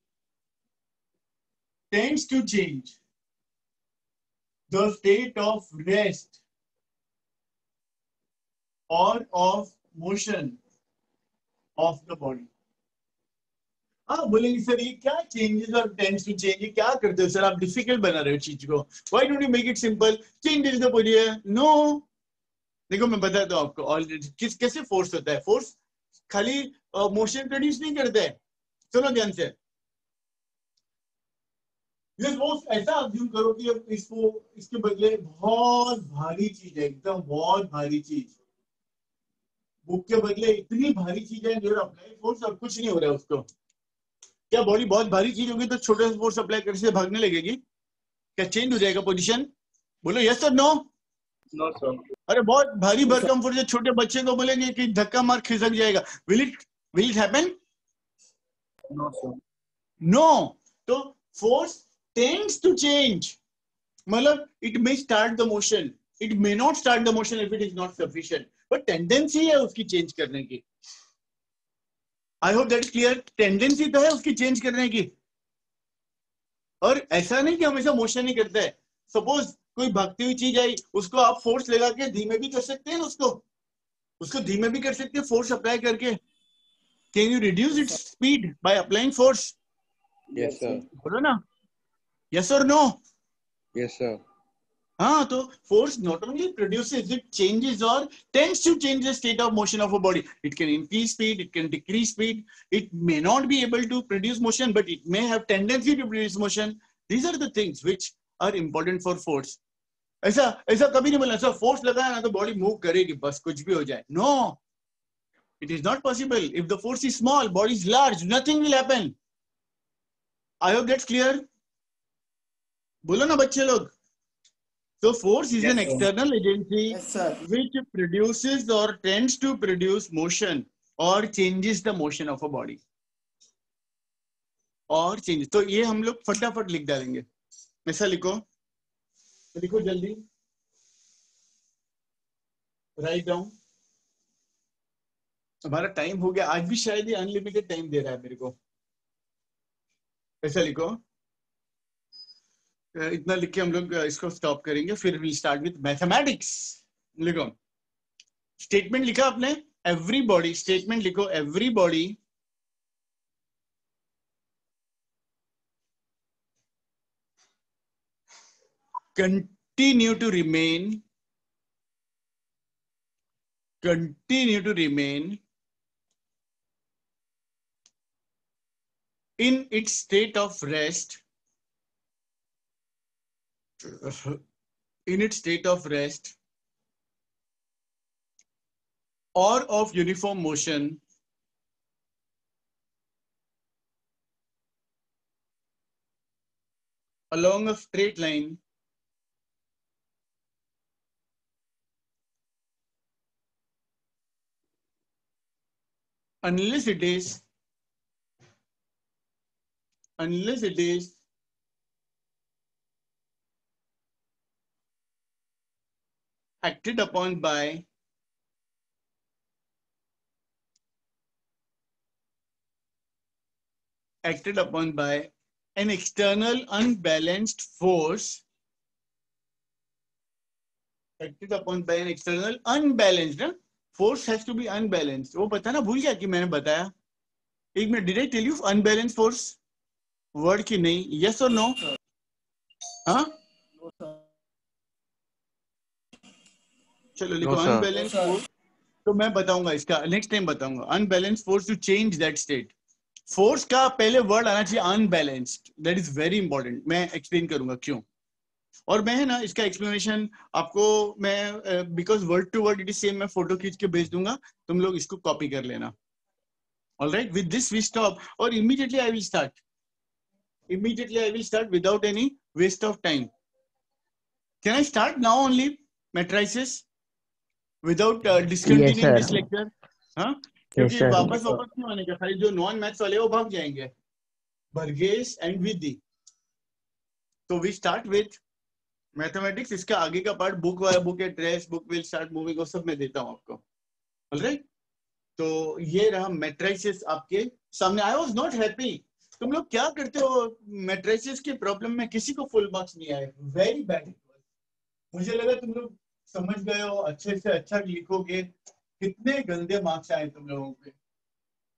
Speaker 1: tends to change the state of rest or of motion of the body. हाँ बोलेंगे सर ये क्या चेंजेस और टेंस टू चेंज, ये क्या करते हो सर, आप डिफिकल्ट बना रहे हो चीज को, why don't you make it simple, change is the position. No, देखो मैं बताता हूँ आपको ऑलरेडी कैसे फोर्स होता है। फोर्स खाली मोशन प्रोड्यूस नहीं करता है, सुनो ध्यान से। ये फोर्स ऐसा अज्यूम करो कि अब इसको इसके बदले बहुत भारी चीज है, एकदम बहुत भारी चीज, बुक के बदले इतनी भारी चीज है जो अप्लाई फोर्स और कुछ नहीं हो रहा है उसको। क्या बॉडी बहुत भारी चीज होगी तो छोटे से फोर्स अप्लाई करके भागने लगेगी, क्या चेंज हो जाएगा पोजीशन? बोलो यस और नो।
Speaker 3: No, sir.
Speaker 1: अरे बहुत भारी भरकम फोर्स है, छोटे बच्चे को बोलेंगे कि धक्का मार खिसक जाएगा, will it happen?
Speaker 3: No, sir.
Speaker 1: No. तो फोर्स टेंड्स टू चेंज, मतलब it may start the motion, it may not start the motion if it is not sufficient, but tendency है उसकी चेंज करने की। I hope that is clear. Tendency तो है उसकी change करने की, और ऐसा नहीं कि हमेशा मोशन ही करता है। सपोज कोई भागती हुई चीज आई, उसको आप फोर्स लगा के धीमे भी कर सकते हैं, उसको धीमे भी कर सकते हैं फोर्स अप्लाई करके। Can you reduce its speed by applying force?
Speaker 4: Yes, sir.
Speaker 1: बोलो ना यस और नो।
Speaker 4: Yes, sir.
Speaker 1: हाँ, तो force not only produces, it changes और tends to change the state of motion of a body. It can increase speed, it can decrease speed, it may not be able to produce motion but it may have tendency to produce motion. These are the things which are important for force. ऐसा ऐसा कभी नहीं बोला ऐसा force लगाया ना तो body move करेगी बस कुछ भी हो जाए। No, it is not possible. If the force is small, body is large, nothing will happen. I hope that's clear. बोलो ना बच्चे लोग। So force is an
Speaker 3: Yes, sir.
Speaker 1: external agency
Speaker 5: Yes, sir.
Speaker 1: which produces or tends to produce motion or changes the motion of a body. और changes, तो ये हम लोग फटाफट लिख डालेंगे। ऐसा लिखो, लिखो जल्दी, राइट डाउन। हमारा टाइम हो गया, आज भी शायद ये अनलिमिटेड टाइम दे रहा है मेरे को। ऐसा लिखो, इतना लिख के हम लोग इसको स्टॉप करेंगे, फिर विल स्टार्ट विद मैथमेटिक्स। लिखो, स्टेटमेंट लिखा आपने, एवरीबॉडी, स्टेटमेंट लिखो, everybody continue to remain in its state of rest, or of uniform motion along a straight line unless it is acted upon by an external unbalanced force, force has to be unbalanced। वो पता ना, भूल गया कि मैंने बताया। एक minute, did I tell you unbalanced force word की नहीं? यस और नो? हाँ चलो लिखो,
Speaker 4: No, sir.
Speaker 1: Unbalanced force. तो मैं बताऊंगा इसका नेक्स्ट टाइम बताऊंगा। Unbalanced force to change that state. Force का पहले वर्ड आना चाहिए unbalanced, that is very important. मैं एक्सप्लेन करूंगा क्यों, और मैं है ना इसका एक्सप्लेनेशन आपको मैं because word to word it is same, मैं फोटो खींच के भेज दूंगा, तुम लोग इसको कॉपी कर लेना। Alright, with this we stop, और immediately I will start without any waste of time. Can I start now only matrices without discontinuing this lecture? हाँ, क्योंकि वापस नहीं आने का, खाली जो नॉन मैथ्स वाले वो भाग जाएंगे, भरगेश एंड विधि। तो वी स्टार्ट विथ मैथमेटिक्स। इसका आगे का part book address, book will start moving, वो सब मैं देता हूं आपको। ऑलराइट, तो ये रहा मैट्रिसेस आपके सामने। I was not happy. तुम लोग क्या करते हो मैट्रिसेस के प्रॉब्लम में? किसी को फुल मार्क्स नहीं आए, वेरी बैड। मुझे लगा तुम लोग समझ गए हो, अच्छे से अच्छा लिखोगे, कितने गंदे मार्क्स आए तुम लोगों पे।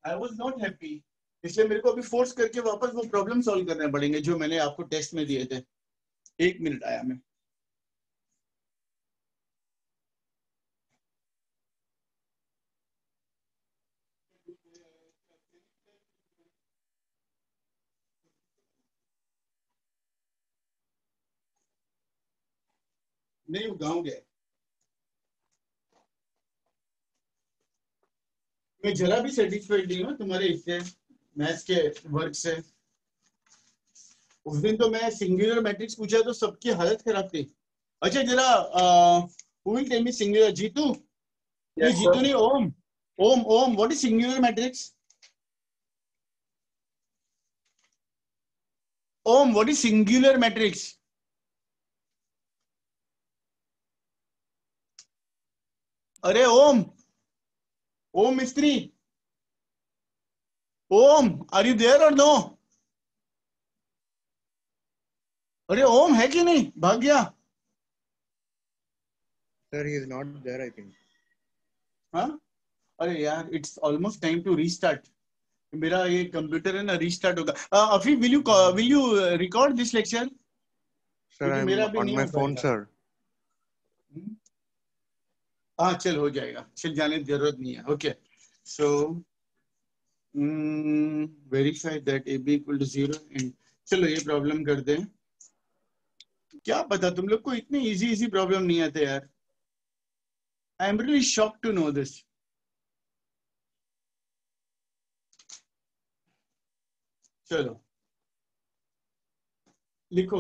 Speaker 1: आई वॉज नॉट हैप्पी, इसलिए मेरे को अभी फोर्स करके वापस वो प्रॉब्लम सॉल्व करने पड़ेंगे जो मैंने आपको टेस्ट में दिए थे। 1 मिनट आया मैं। नहीं वो गाँव गए, मैं जरा भी सेटिस्फाइड नहीं हूँ तुम्हारे इससे मैथ्स के वर्क से। उस दिन तो मैं सिंगुलर मैट्रिक्स पूछा तो सबकी हालत खराब थी। अच्छा जरा who will tell me singular, Jeetu? नहीं
Speaker 3: Yes,
Speaker 1: जीतू
Speaker 3: sir.
Speaker 1: नहीं, Om. Om Om what is singular matrix? Om what is singular matrix? अरे Om, Om Mistry, Om are you there or no? अरे ओम है कि नहीं, भाग गया?
Speaker 4: Sir, he is not there, I think.
Speaker 1: हाँ अरे यार it's almost time to restart. मेरा ये कंप्यूटर है ना, रीस्टार्ट होगा। Afi will you record this lecture?
Speaker 4: Sir,
Speaker 1: क्योंकि
Speaker 4: I'm
Speaker 1: मेरा भी
Speaker 4: on
Speaker 1: नहीं
Speaker 4: my
Speaker 1: हो
Speaker 4: phone,
Speaker 1: पाएगा।
Speaker 4: sir.
Speaker 1: हाँ चल हो जाएगा, चल जाने की जरूरत नहीं है। Okay so verify that A B equal to 0 and चलो ये प्रॉब्लम कर दें। क्या पता तुम लोग को इतनी इजी इजी प्रॉब्लम नहीं आते यार। I am really shock to know this. चलो लिखो।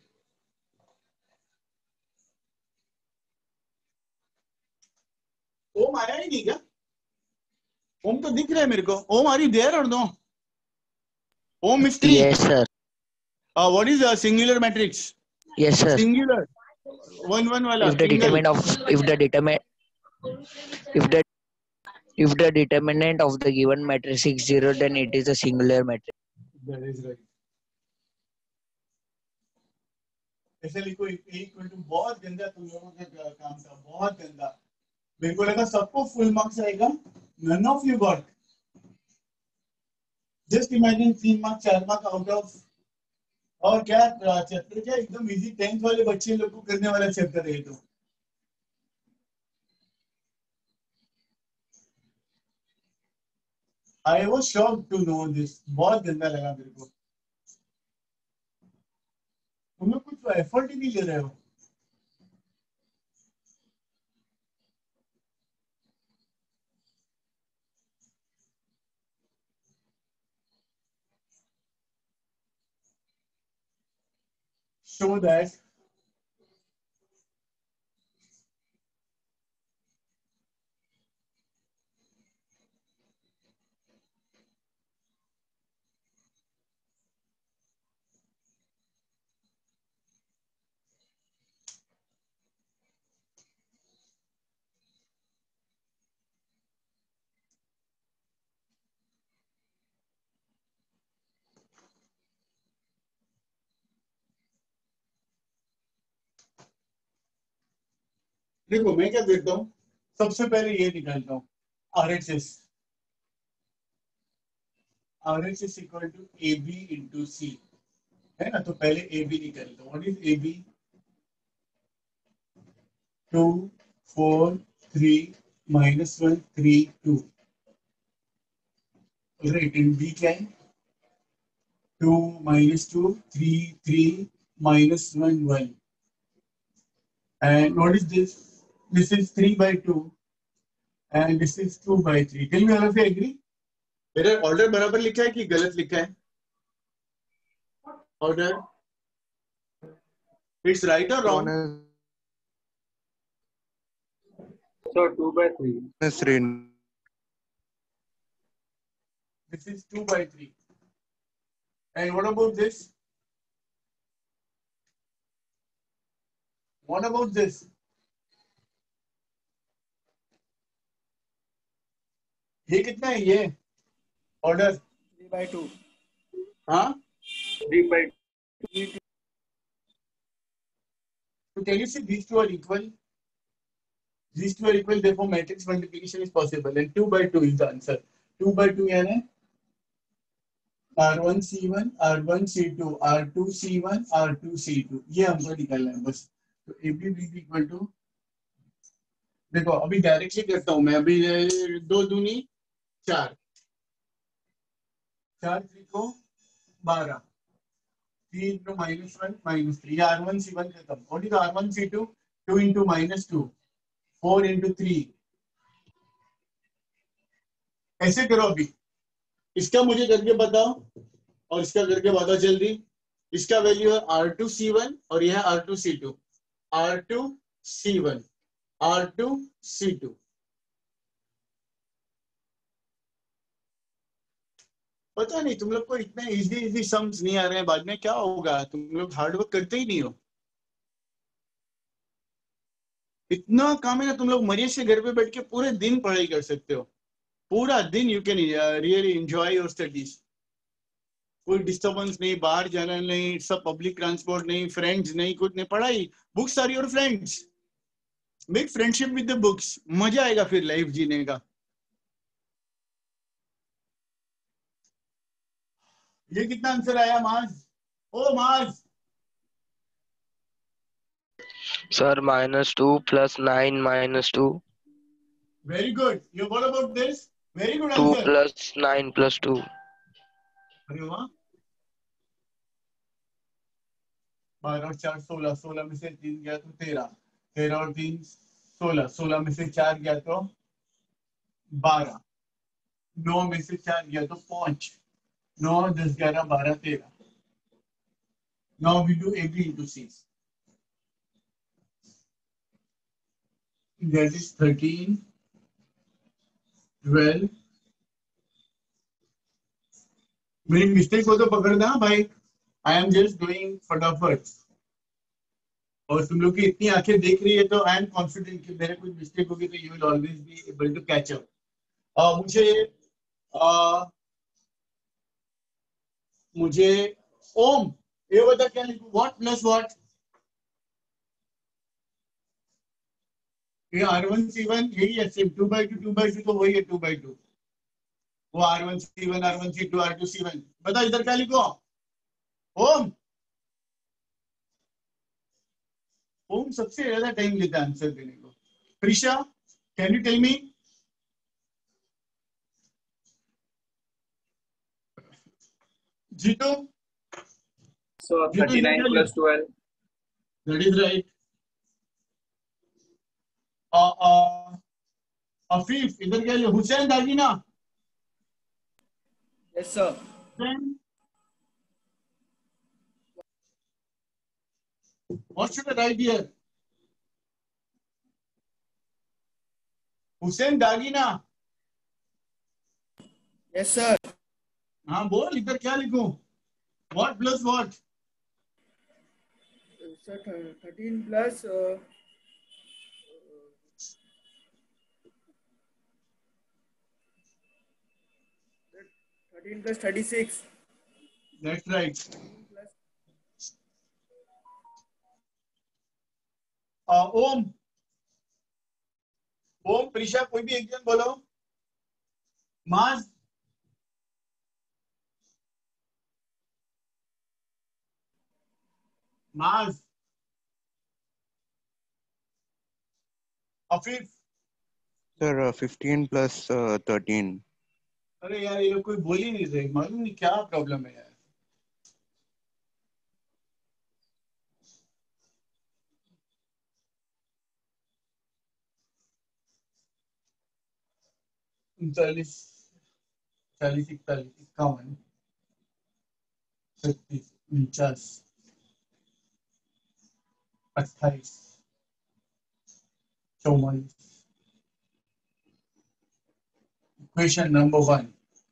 Speaker 1: ओम आया ही नहीं क्या? ओम तो दिख रहा है मेरे को। Om are you there or no? Om Mistry,
Speaker 2: Yes, sir.
Speaker 1: What is singular matrix?
Speaker 2: Yes, sir.
Speaker 1: Singular one one वाला
Speaker 2: If the
Speaker 1: single.
Speaker 2: determinant of if the if the determinant of the given matrix is 0, then it is a singular matrix.
Speaker 1: That is right. ऐसे लिखो equal to, बहुत गंदा तुम लोगों का काम था, बहुत गंदा। मेरे को लगा सबको फुल मार्क्स आएगा, none of you got. Just imagine 3 marks 4 marks out of, और क्या चैप्टर, क्या एकदम इजी 10th वाले बच्चे लोग को करने वाला चैप्टर है ये तो। I was shocked to know this, बहुत गंदा लगा मेरे को। तुम लोग कुछ एफर्ट ही नहीं ले रहे हो। शो दैट देखो मैं क्या देखता हूँ, सबसे पहले ये निकालता हूँ RHS। RHS equal to AB into C है ना, तो पहले AB निकालता हूँ। What is AB? 2 4 3 -1 3 2, राइट। इन B क्या है? 2 -2 3 3 -1 1, and what is this? This is 3 by 2 and this is 2 by 3. Tell me all of you agree? मेरा ऑर्डर बराबर लिखा है कि गलत लिखा है? Order it's right or
Speaker 4: One
Speaker 1: wrong?
Speaker 3: So 2 by 3.
Speaker 4: is 3.
Speaker 1: This is 2 by 3. And what about this? What about this? ये कितना है ये ऑर्डर?
Speaker 3: 3 by 2.
Speaker 1: हाँ
Speaker 3: 3 by 2.
Speaker 1: So can you see these two are equal? These two are equal, therefore matrix multiplication is possible, and 2 by 2 is the answer. 2/2 यानी R1C1 R1C2 R2C1 R2C2 ये हमको निकालना है बस। तो AB will be equal to, देखो अभी directly करता हूं मैं, अभी 2 दूनी 4, 4 3 को 12, 3 into -1 -3, R1C1 खत्म। What is R1C2? 2 into -2 4 into 3। ऐसे करो अभी, इसका मुझे करके बताओ और इसका करके बताओ जल्दी। इसका वैल्यू है R2C1 और यह है R2C2, R2C1 R2C2। पता नहीं तुम लोग को इतने इजी सम्स नहीं आ रहे हैं, बाद में क्या होगा, तुम लोग हार्डवर्क करते ही नहीं हो। इतना काम है ना, तुम लोग मजे से घर पे बैठ के पूरे दिन पढ़ाई कर सकते हो, पूरा दिन you can really enjoy your studies. कोई डिस्टर्बेंस नहीं, बाहर जाना नहीं, सब पब्लिक ट्रांसपोर्ट नहीं, फ्रेंड्स नहीं, कुछ नहीं, पढ़ाई। Books are your friends, make friendship with the books, मजा आएगा फिर लाइफ जीने का। ये कितना आंसर आया माज? ओ माज,
Speaker 2: Sir, -2 plus 9 -2.
Speaker 1: Very good. You what about this? Very good
Speaker 2: 2
Speaker 1: answer.
Speaker 2: plus 9 plus 2.
Speaker 1: अरे वाह, 12 और 4 16, 16 में से 3 गया तो 13, 13 और 3 16, 16 में से 4 गया तो 12, 9 में से 4 गया तो 5, 9 10 11 12 13। Now we do AB into C. That is 13, 12। मेरी मिस्टेक को तो पकड़ना भाई, आई एम जस्ट डूइंग फटाफट। और तुम लोग की इतनी आंखें देख रही है तो आई एम कॉन्फिडेंट कि मेरे कुछ मिस्टेक होगी तो you will always be able to catch up. मुझे ओम ये बता क्या लिखूं, व्हाट प्लस व्हाट? ये R1C1 यही है सेम, 2/2 2/2 तो वही है 2/2। वो R1C1 R1C2 R2C1। बता इधर क्या लिखो? ओम, ओम सबसे ज्यादा टाइम लेता है आंसर देने को। Prisha, can you tell me? Jeetu,
Speaker 3: So
Speaker 1: Jeetu
Speaker 3: 39 plus 12.
Speaker 1: That is right. Afif इधर क्या लिखो? Hussain Dagina,
Speaker 3: Yes, sir.
Speaker 1: Hussain, what should I write here? Hussain Dagina.
Speaker 3: Yes, sir.
Speaker 1: हाँ बोल, इधर क्या लिखूं? What plus what?
Speaker 3: Sir, 13 plus 13 plus 36.
Speaker 1: That's right. Om, Om Prisha कोई भी एक जन बोलो। माज, माज, अफीफ।
Speaker 4: Sir, 15 plus 13.
Speaker 1: अरे यार ये लोग कोई बोल ही नहीं रहे, मालूम नहीं क्या प्रॉब्लम है यार। उनचालीस, 40 41 51 36 49 28 44। Question number 1।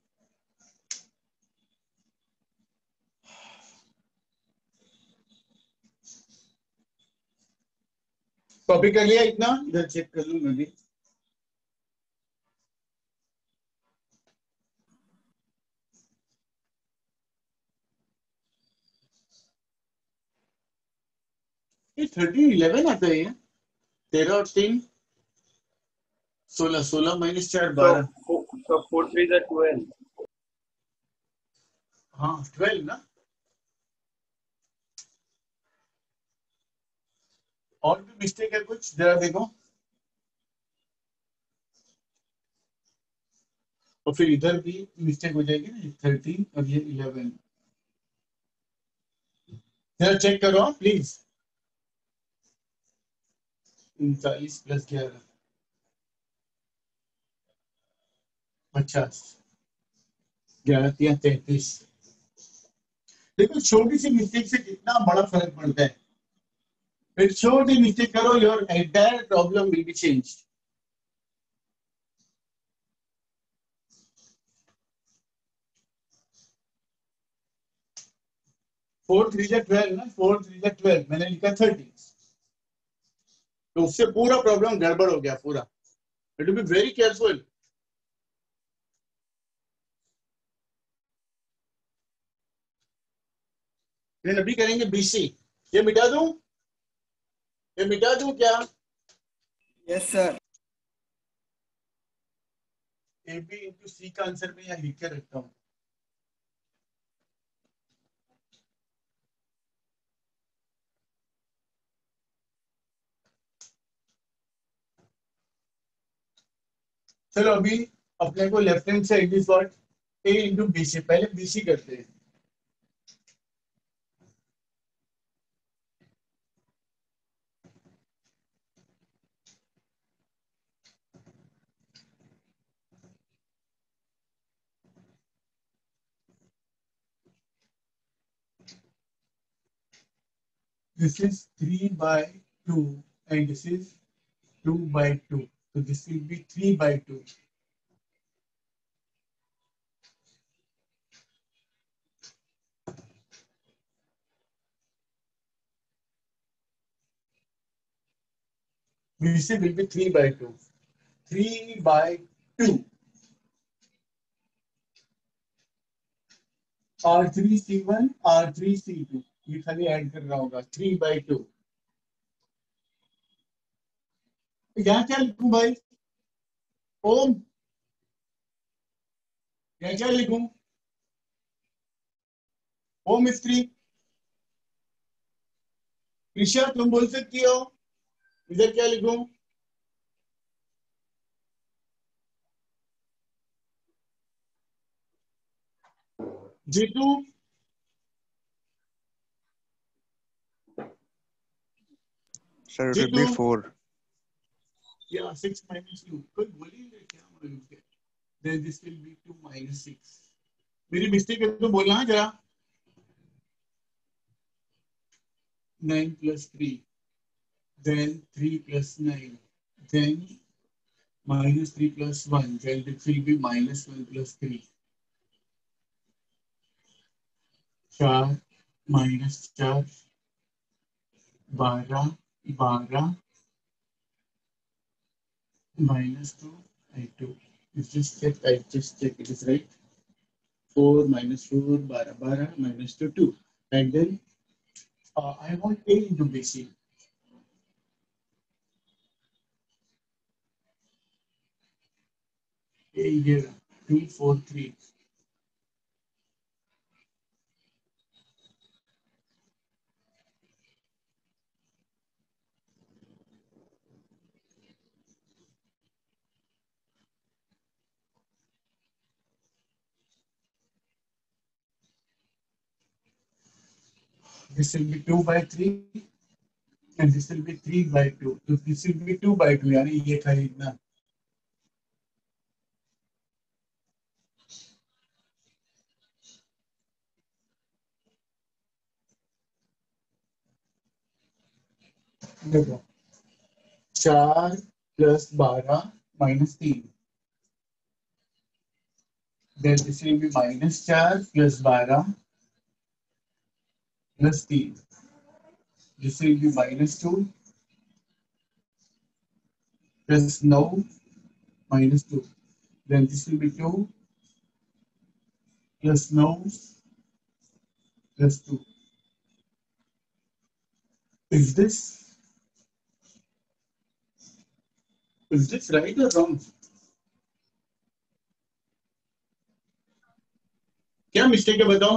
Speaker 1: कॉपी कर लिया इतना? इधर चेक कर लूं मैं भी। ये 13 11 आता है ये, 13 और 3 16 16 माइनस 4
Speaker 3: So
Speaker 1: 12.
Speaker 3: 4 3 is 12.
Speaker 1: हाँ 12 ना. और भी मिस्टेक है कुछ जरा देखो. और फिर इधर भी मिस्टेक हो जाएगी ना. 13 और ये 11. जरा चेक करो प्लीज. 39 प्लस 11 50. 11 3 33. देखो छोटी सी मिस्टेक से कितना बड़ा फर्क पड़ता है. फिर छोटी मिस्टेक करो, your entire problem will be change. 4 3 जा 12 ना. 4 3 जा 12 मैंने लिखा 30. तो उससे पूरा प्रॉब्लम गड़बड़ हो गया पूरा. To be very careful. फिर अभी करेंगे बीसी. ये मिटा दूं, ये मिटा दूं क्या?
Speaker 3: Yes, sir.
Speaker 1: A B into C का आंसर मैं यहाँ लिख के रखता हूँ. चलो अभी अपने को left hand side is what A into B C. पहले बी सी करते हैं. This is 3/2 and this is 2/2. So this will be 3/2. BC will be 3/2. 3/2. R3C1, R3C2. ये खाली ऐड कर रहा होगा. 3/2. यहाँ क्या लिखूं भाई? ओम, यहाँ क्या लिखूं? ओम मिस्त्री. ईशा तुम बोल सकती हो. इधर क्या लिखूं? Jitu.
Speaker 4: Sir, it will be
Speaker 1: Jitu
Speaker 4: 4.
Speaker 1: या 6 minus 2. कोई बोलिए क्या मालूम क्या? Then this will be 2 minus 6. मेरी मिस्टेक है तो बोलना जरा. 9 plus 3. Then 3 plus 9. Then minus 3 plus 1. Then it will be minus 1 plus 3. 4 minus 4. 12. 12. Minus 2. I 2. Just check. I just check it is right. 4 minus 4. 12. 12 minus 2. 2. And then I want A into BC. A here. 2 4 3. This will be 2/3 and this will be 3/2. So this will be 2/2. यानी ये खरीदना. देखो 4 plus 12 minus 3. Then this will be minus 4 plus 12 plus 3. This will be minus 2 plus 9 minus 2. Then this will be 2 plus 9 plus 2. Is this? Is this right or wrong? क्या mistake है बताओ?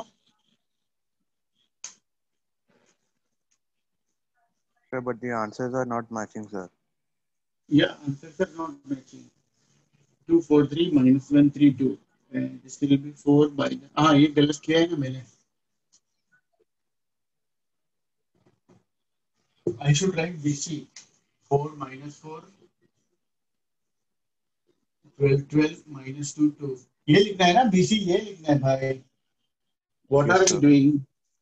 Speaker 4: Sir, but the answers are not matching, sir.
Speaker 1: Yeah, answers are not matching. 2 4 3 minus 1 3 2. And this will be 4 by the. हाँ ये गलत किया है ना मैंने. I should write BC. 4 minus 4. 12 12 minus 2 2. ये लिखना है ना BC ये लिखना है भाई. What
Speaker 4: Yes,
Speaker 1: are
Speaker 4: sir.
Speaker 1: we doing?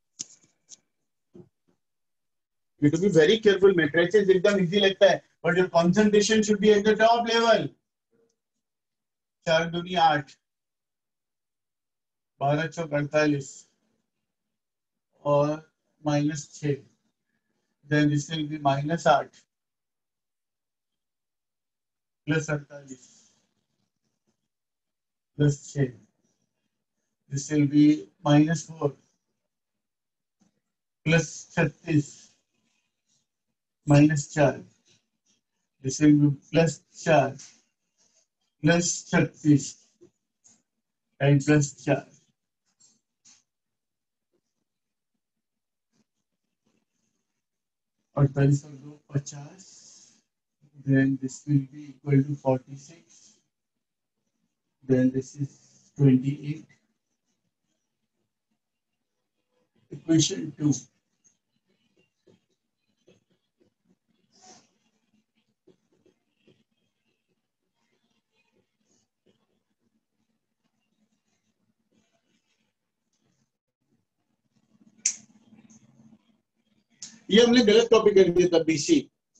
Speaker 1: You have to be very careful. Matrices एकदम easy लगता है, but your concentration should be at the top level. 4 दूनी 8, 12 चौक 48 और minus 6. Then this will be minus 8 plus 48 plus 6. This will be minus 4 plus 36 minus 4. This will be plus 4 plus 36 and plus 4. और 48 और 2 50. Then this will be equal to 46. Then this is 28. Equation 2. ये हमने गलत copy कर दिया था BC.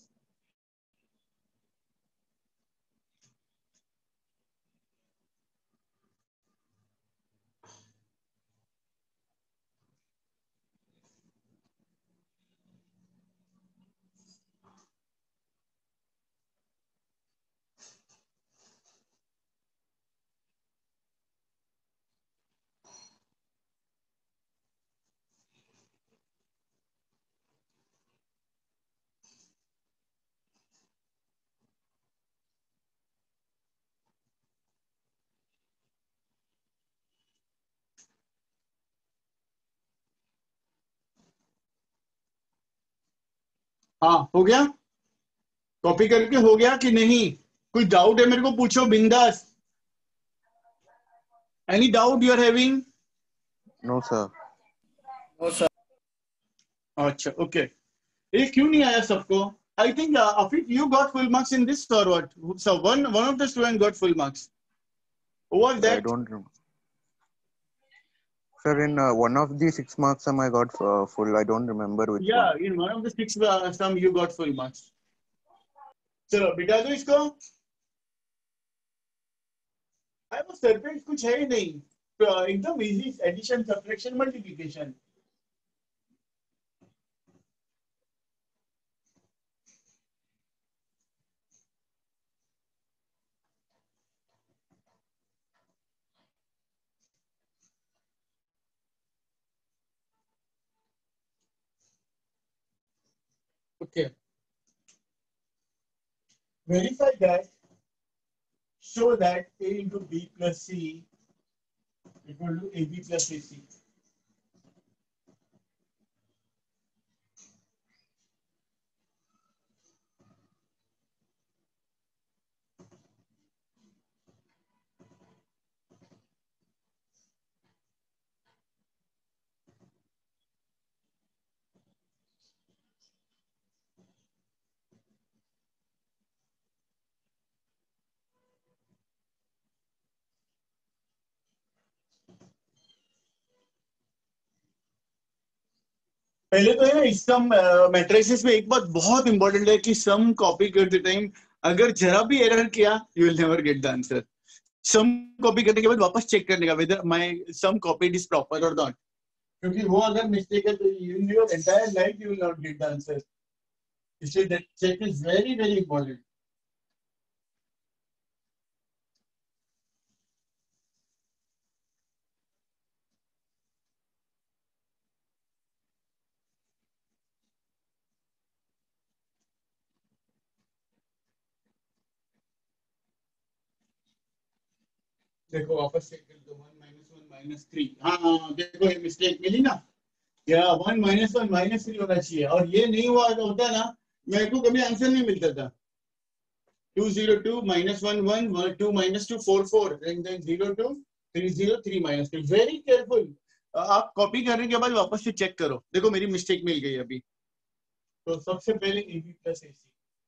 Speaker 1: हाँ हो गया. कॉपी करके हो गया कि नहीं? कोई डाउट है मेरे को पूछो बिंदास. Any doubt you are having?
Speaker 4: No, sir.
Speaker 3: No, sir.
Speaker 1: अच्छा ओके. ये क्यों नहीं आया सबको? I think Afif, you got full marks in this or what? So one of the students got full marks. Who was
Speaker 4: I
Speaker 1: that?
Speaker 4: don't know. Sir, in one of the 6 marks I got full. I don't remember which
Speaker 1: Yeah,
Speaker 4: one.
Speaker 1: in one of the 6 some you got full marks. चलो बिठा दो इसको. I was surprised कुछ है ही नहीं. एकदम easy addition, subtraction, multiplication. Okay. Verify that. Show that A into B plus C equal to AB plus AC. पहले तो है ना इस सम मैट्रिसेस में एक बात बहुत इंपॉर्टेंट है कि सम कॉपी करते टाइम अगर जरा भी एरर किया you will never get the answer. Sum copy करने के बाद वापस चेक करने का whether my sum copied is proper or not. क्योंकि वो अगर मिस्टेक है तो in your entire life you will not get the answer. इसलिए that check is very very important. देखो वापस चेक कर दो, 1 - 1 - 3। हाँ देखो ये मिस्टेक मिली ना, या 1 - 1 - 3 होना चाहिए, और ये नहीं हुआ होता ना, मेरे को कभी आंसर नहीं मिलता था। 202 - 1 2 - 2 4 4 and then 02 30 3 -2। Very careful. आप कॉपी करने के बाद वापस से चेक करो, देखो मेरी मिस्टेक मिल गई अभी। तो सबसे पहले AB + AC,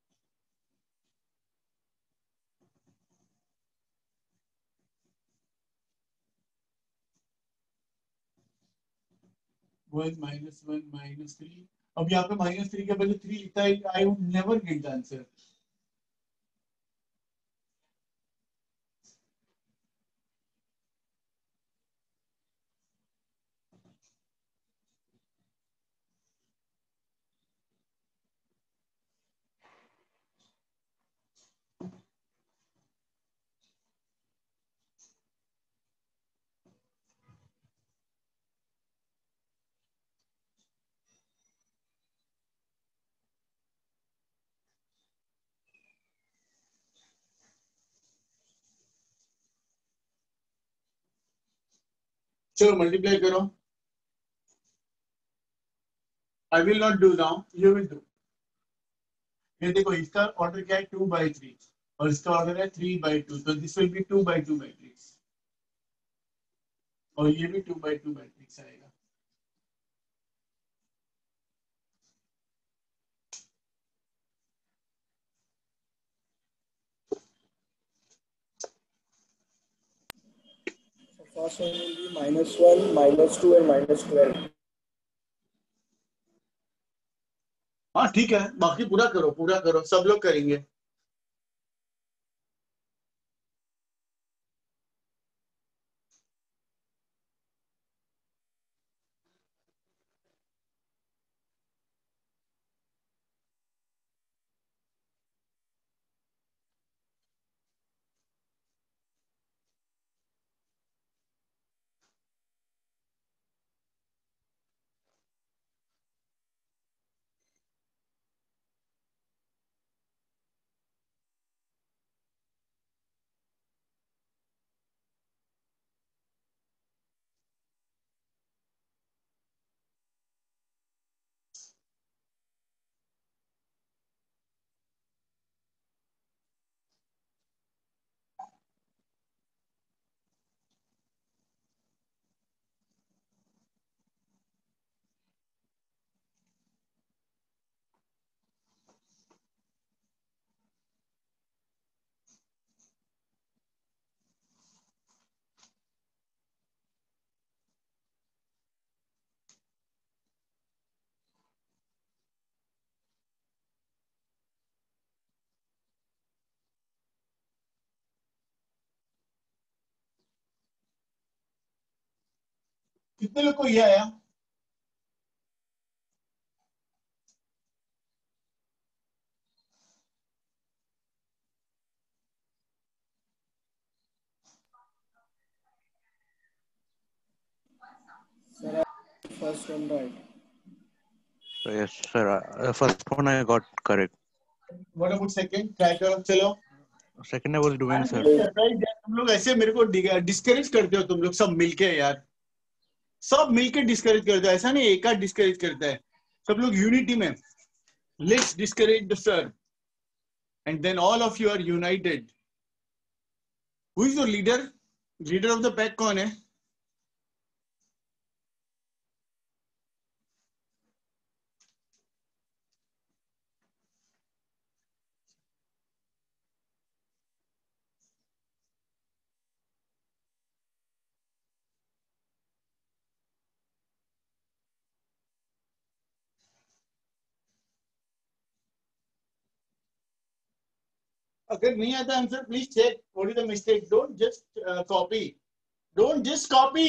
Speaker 1: वन -1 - 3। अब यहाँ पे -3 के बदले 3 लिखता है, I would never get the answer. चलो मल्टीप्लाई करो। I will not do now, you will do. ये देखो इसका ऑर्डर क्या है, 2/3, और इसका ऑर्डर है 3/2, तो दिस विल बी 2/2 मैट्रिक्स, और ये भी 2/2 मैट्रिक्स आएगा।
Speaker 3: So first one will be -1, -2, and -12.
Speaker 1: हाँ ठीक है, बाकी पूरा करो, पूरा करो, सब लोग करेंगे। कितने लोग को ये आया?
Speaker 3: Sir, first one right.
Speaker 4: So yes, sir. First one I got correct.
Speaker 1: What about second? Try करो, चलो।
Speaker 4: Second I was
Speaker 1: I
Speaker 4: doing,
Speaker 1: am
Speaker 4: sir.
Speaker 1: Very surprised यार, तुम लोग ऐसे मेरे को डिस्करेज करते हो, तुम लोग सब मिलके यार, सब मिलके डिस्करेज करते हो, ऐसा नहीं एक आध डिस्करेज करता है, सब लोग यूनिटी में। Let's discourage the sir, and then all of you are united. Who is your leader? Leader of the pack कौन है? अगर नहीं आता आंसर, please check what is the mistake, don't just copy, don't just copy.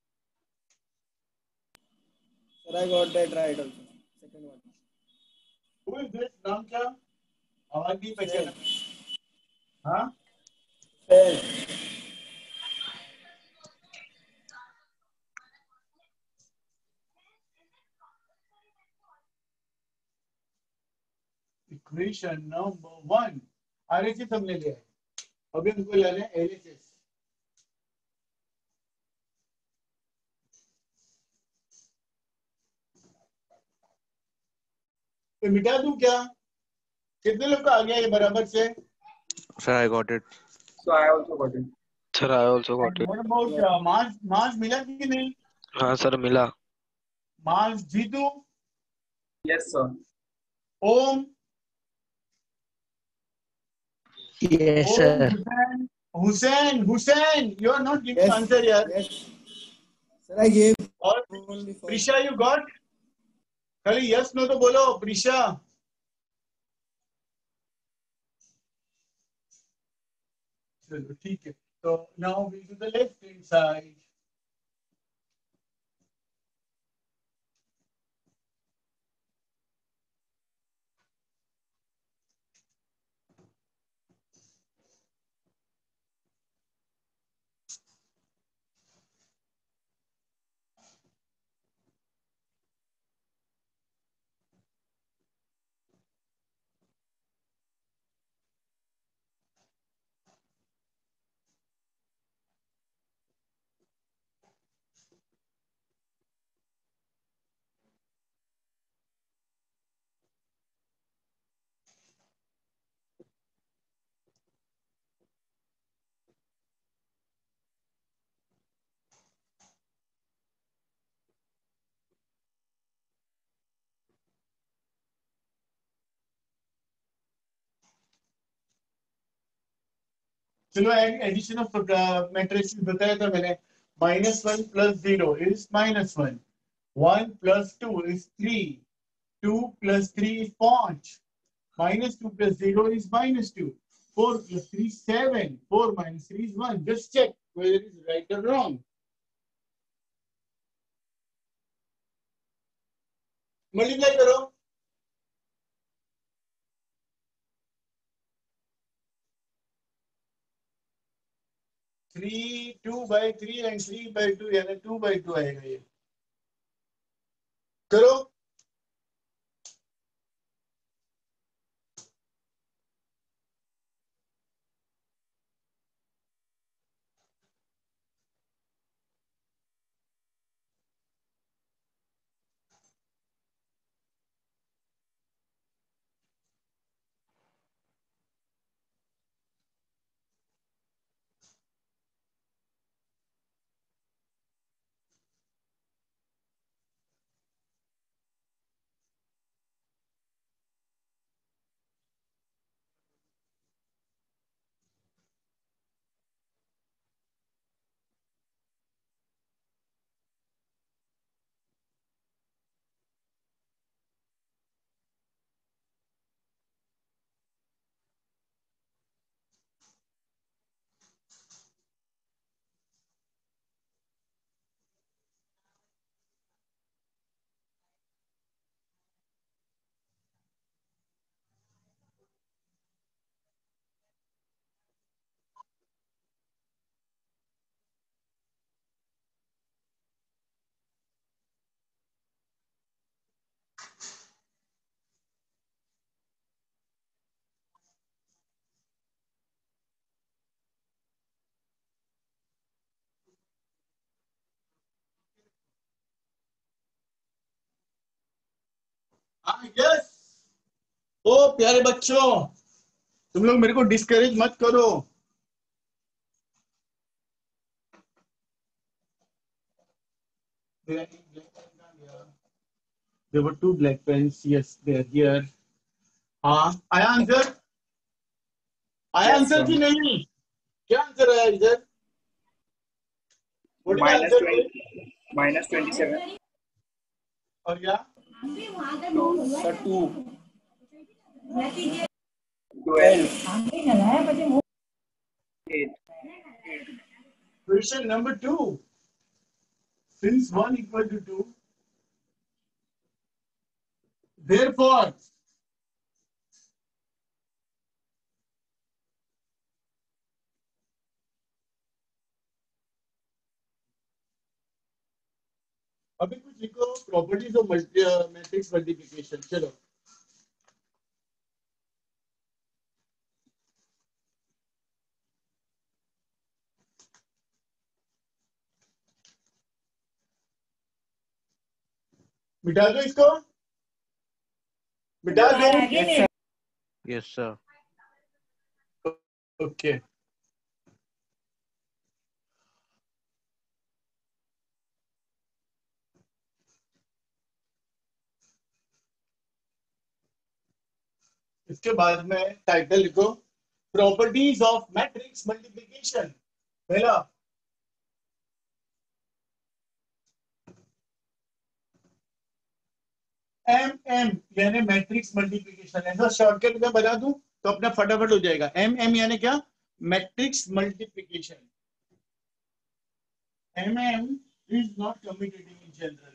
Speaker 3: Sir, I got that right also. Second one.
Speaker 1: हु इज दिस? नाम क्या? आवाज नहीं
Speaker 3: Hussein.
Speaker 1: पहचाना। हाँ,
Speaker 3: Hussein.
Speaker 1: इक्वेशन नंबर 1 RHS हमने लिया है, अभी हमको लेना है LHS। तो मिटा दूं क्या? कितने लोग का आ गया ये बराबर से?
Speaker 4: Sir, I got it.
Speaker 3: So I also got it.
Speaker 5: Sir, I also got it.
Speaker 1: What about मार्च? मार्च मिला कि नहीं?
Speaker 5: हाँ सर मिला.
Speaker 1: मार्च Jeetu,
Speaker 3: Yes, sir.
Speaker 1: Om,
Speaker 2: Yes,
Speaker 1: Om,
Speaker 2: sir.
Speaker 1: Hussain, Hussain, Hussain, you are not giving
Speaker 3: Yes.
Speaker 1: answer यार.
Speaker 3: Yes. Sir, I gave
Speaker 1: और
Speaker 3: only first.
Speaker 1: Prisha you got? खाली yes no तो बोलो प्रिशा. चलो ठीक है. तो now we do the left hand side. चलो एडिशन ऑफ मैट्रिक्स बताया था मैंने. -1 + 0 is -1. 1 + 2 is 3. 2 + 3 is 5. -2 + 0 is -2. 4 + 3 is 7. 4 - 3 is 1. Just check whether it is right or wrong. Multiply करो. थ्री 2/3 and 3/2 यानी 2/2 आएगा ये. करो. यस. ओ प्यारे बच्चों, तुम लोग मेरे को डिस्करेज मत करो. There were two black pens. Yes, they are here. हाँ, आया आंसर? आया
Speaker 3: Yes,
Speaker 1: आंसर
Speaker 3: sir.
Speaker 1: कि नहीं? क्या आंसर आया इधर? What is the
Speaker 3: Minus
Speaker 1: answer?
Speaker 3: 20. -27.
Speaker 1: और क्या?
Speaker 3: Sir, 2. 12. 8.
Speaker 1: Question number 2. Since 1 equal to 2, therefore, अभी कुछ लिखो प्रॉपर्टीज ऑफ मैट्रिक्स मल्टीप्लिकेशन. चलो. मिटा दो इसको. मिटा दूं?
Speaker 4: Yes, sir.
Speaker 1: Okay. इसके बाद में टाइटल लिखो प्रॉपर्टीज ऑफ मैट्रिक्स मल्टीप्लिकेशन। पहला एम एम यानी मैट्रिक्स मल्टीप्लिकेशन। ऐसा शॉर्टकट में बता दूं तो अपना फटाफट हो जाएगा। एम एम यानी क्या? Matrix multiplication. M M is not commutative in general.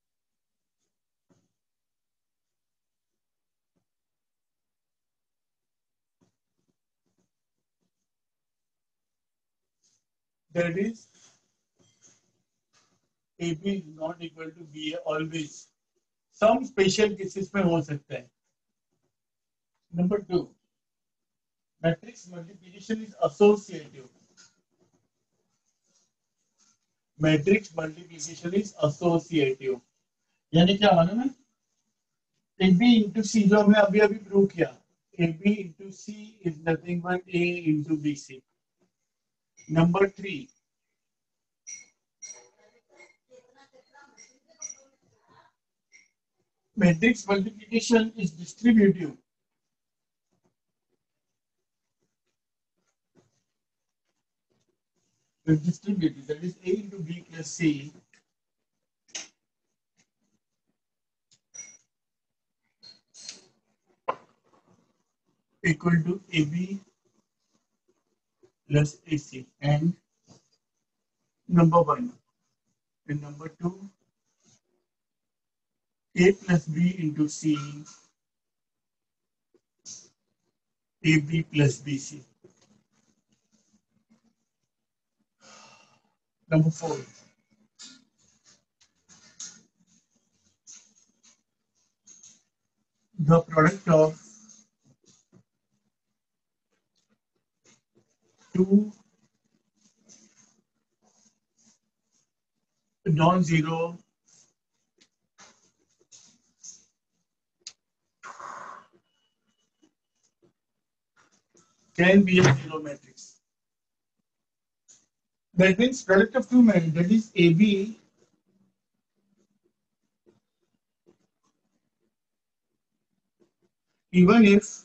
Speaker 1: That is AB is not equal to BA always. Some special cases में हो सकता है। Number 2, matrix multiplication is associative. Matrix multiplication is associative. यानी क्या मालूम है? AB into C जो हमने अभी अभी प्रूव किया, AB into C is nothing but A into BC. Number 3, matrix multiplication is distributive. It's distributive, that is A into B plus C equal to AB plus AC. And number 1 and number 2, A plus B into C, AB plus BC. Number 4, the product of two non-zero can be a zero matrix. That means product of two men, that is AB even if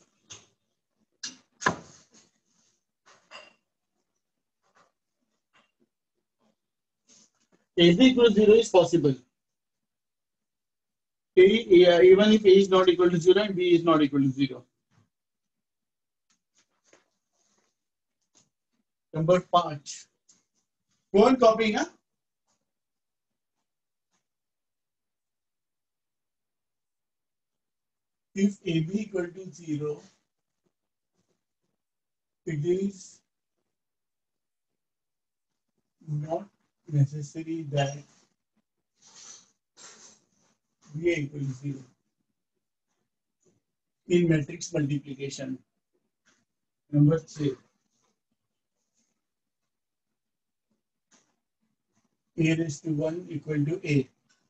Speaker 1: AB equals 0 is possible. Even if A is not equal to 0 and B is not equal to 0. Number 5. Go on copying, huh? If AB equal to 0, it is not necessary that B equal to 0 in matrix multiplication. Number 3. A raised to 1 equal to A.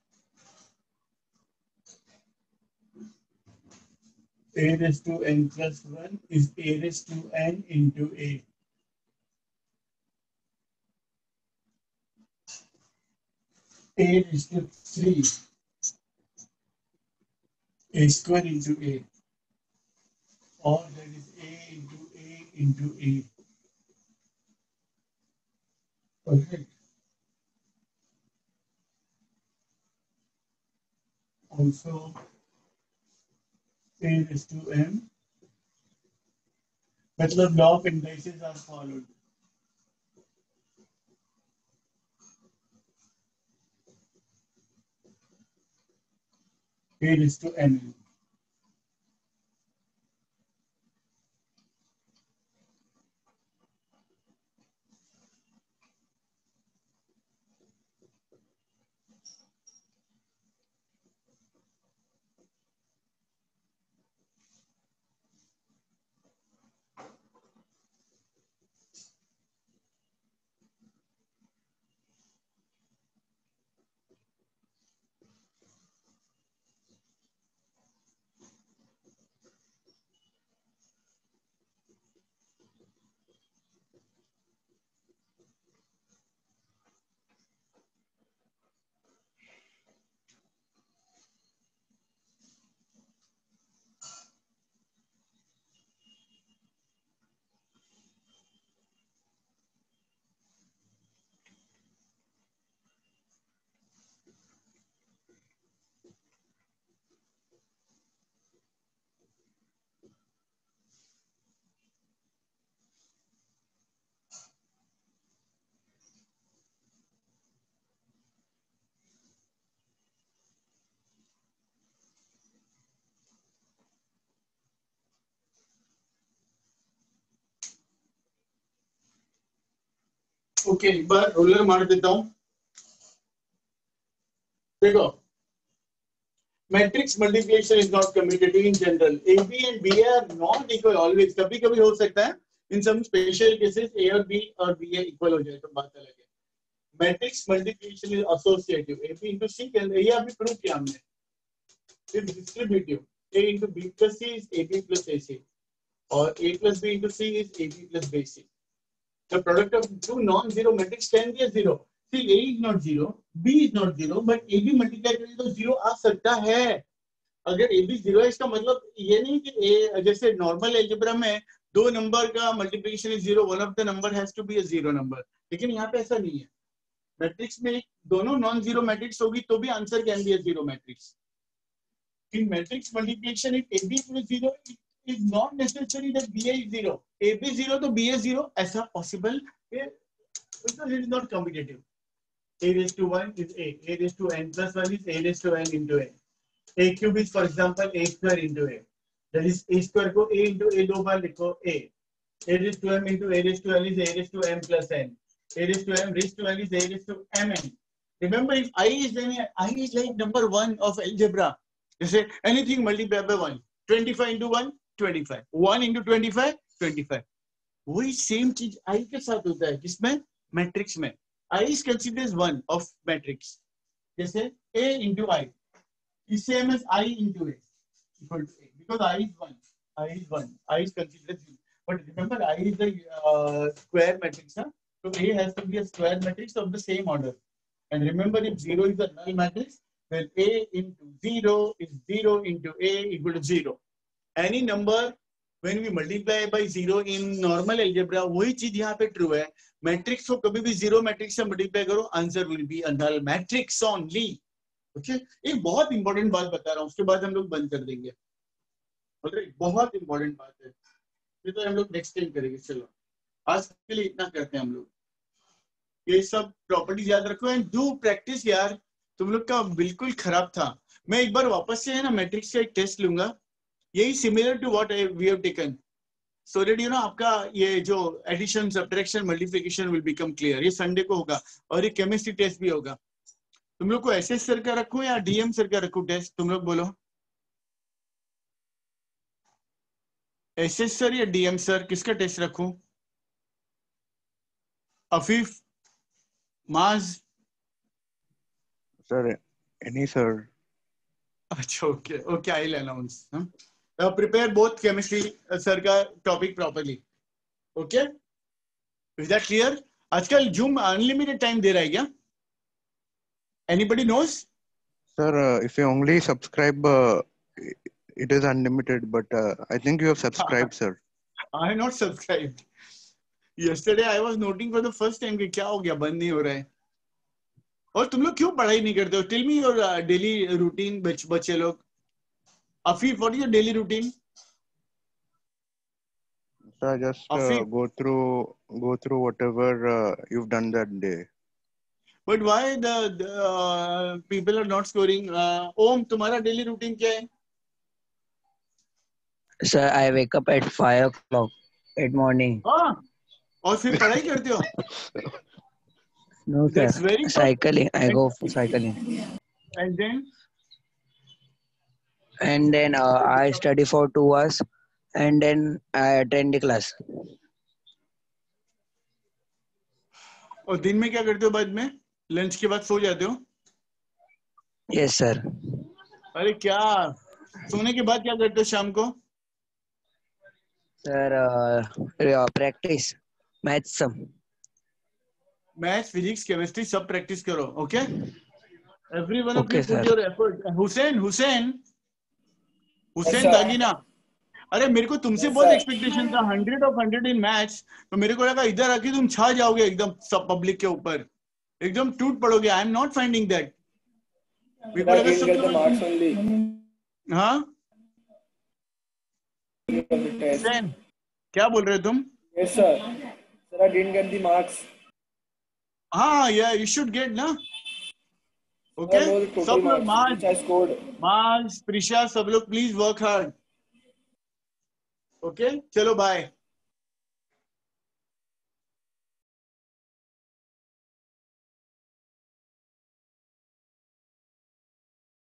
Speaker 1: A raised to n plus 1 is A raised to n into A. A raised to 3, A square into A. Or that is A into A into A. Perfect. Also, A raised to m. मतलब law of indices are followed. A raised to n. Okay, एक बार roller मार देता हूं. देखो, matrix multiplication is not commutative in general. A B and B are not equal always. कभी कभी हो सकता है इन सम स्पेशल केसेस ए और बी इक्वल हो जाए तो बात अलग है. Matrix multiplication is associative. A B into C, ये अभी प्रूव किया हमने. Is distributive. A into B plus C is A B plus A C, और a plus b into c is ab plus bc. The product of two non-zero matrix can be a zero. See, a is not zero, b is not zero, but ab multiply करें तो zero आ सकता है. अगर ab zero है इसका मतलब ये नहीं कि a, जैसे नॉर्मल एल्जेब्रा में दो नंबर का multiplication is zero, one of the number has to be a zero number. लेकिन यहाँ पे ऐसा नहीं है. मैट्रिक्स में दोनों नॉन जीरो मैट्रिक्स होगी तो भी answer can be a zero matrix. In matrix multiplication if ab plus zero is not necessary that BA is zero. AB zero तो BA zero ऐसा possible है because it is not commutative. A raised to 1 is A raised to n plus 1 is A raised to n into A. A cube is for example A square into A. That is A square को A into A दो बार लिखो A. A raised to m into A raised to n is A raised to m plus n. A raised to m raised to n is A raised to mn. Remember, if I is like number 1 of algebra. You say anything multiplied by 1. 25 into 1. 25. 1 into 25, 25. वही same चीज i के साथ होता है. किसमें? Matrix में. i is considered as one of matrix. जैसे a into i is same as I into a equal to a because I is one. I is considered as one. But remember, I is the square matrix. Huh? So a has to be a square matrix of the same order. And remember, if 0 is a null matrix, then a into 0 is 0 into a equal to 0. Any number when we multiply by 0 in normal algebra, वही चीज यहाँ पे true है. Matrix को कभी भी zero matrix से multiply करो, answer will be a null matrix only. Okay, एक बहुत इंपॉर्टेंट बात बता रहा हूँ, उसके बाद हम लोग बंद कर देंगे. बहुत इंपॉर्टेंट बात है, ये तो हम लोग नेक्स्ट टाइम करेंगे. चलो आज के लिए इतना करते हैं हम लोग. ये सब प्रॉपर्टीज याद रखो एंड डू प्रैक्टिस. यार तुम लोग का बिल्कुल खराब था. मैं एक बार वापस से है ना मैट्रिक्स का एक टेस्ट लूंगा, यही similar to what we have taken, so that you know आपका ये जो addition subtraction multiplication will become clear. ये संडे को होगा और ये केमिस्ट्री टेस्ट भी होगा. तुम लोग को एसएस सर का रखूं या डीएम सर का रखूं टेस्ट? तुम लोग बोलो. एसएस सर या डीएम सर, किसका टेस्ट रखूं? Afif, Maaz?
Speaker 4: Sir any sir.
Speaker 1: अच्छा, okay okay, I will announce. Prepare both chemistry sir का topic properly. Okay, is that clear? आजकल जूम अनलिमिटेड टाइम दे रहा है क्या? Anybody knows?
Speaker 4: Sir if you only subscribe it is unlimited, but I think you have subscribed, sir.
Speaker 1: I have not subscribed. Yesterday I was noting for the first time कि क्या हो गया, बंद नहीं हो रहा है. और तुम लोग क्यों पढ़ाई नहीं करते हो? Tell me your daily routine बच्चे लोग. Afif, what is your daily routine?
Speaker 4: So I just go through whatever you've done that day.
Speaker 1: But why the people are not scoring? Om, तुम्हारा daily routine क्या है?
Speaker 2: Sir, I wake up at 5 o'clock at morning.
Speaker 1: हाँ, और फिर पढ़ाई करते हो?
Speaker 2: No, sir.
Speaker 1: That's very good.
Speaker 2: Cycling. I go for cycling.
Speaker 1: And then?
Speaker 2: And then I study for 2 hours, and then I attend the class.
Speaker 1: और दिन में क्या करते हो बाद में? लंच के बाद सो जाते हो?
Speaker 2: Yes, sir.
Speaker 1: अरे क्या, सोने के बाद क्या करते हो शाम को?
Speaker 2: Sir, practice maths some.
Speaker 1: Maths, physics, chemistry सब प्रैक्टिस करो. Okay, every one of
Speaker 2: Okay,
Speaker 1: you put
Speaker 2: sir.
Speaker 1: Your effort. Hussain
Speaker 3: Yes, sir.
Speaker 1: दागिना, अरे मेरे को तुमसे
Speaker 3: Yes,
Speaker 1: बहुत
Speaker 3: sir.
Speaker 1: एक्सपेक्टेशन था. 100 of 100 इन मैथ्स. तो मेरे को लगा इधर आके तुम छा जाओगे एकदम सब पब्लिक के ऊपर, एकदम टूट पड़ोगे. I am not finding that. मेरे को
Speaker 3: I
Speaker 1: लगा
Speaker 3: didn't
Speaker 1: सब
Speaker 3: get the marks only
Speaker 1: हाँ.
Speaker 3: of the test.
Speaker 1: हुसैन, क्या बोल रहे हो तुम?
Speaker 3: Yes, sir. Sir, I didn't get the marks.
Speaker 1: हाँ, या यू शुड गेट ना. Okay,
Speaker 3: I know the total
Speaker 1: सब लोग
Speaker 3: marks which I scored.
Speaker 1: माज, प्रिशा, सब लोग प्लीज वर्क हार्ड. ओके, चलो बाय.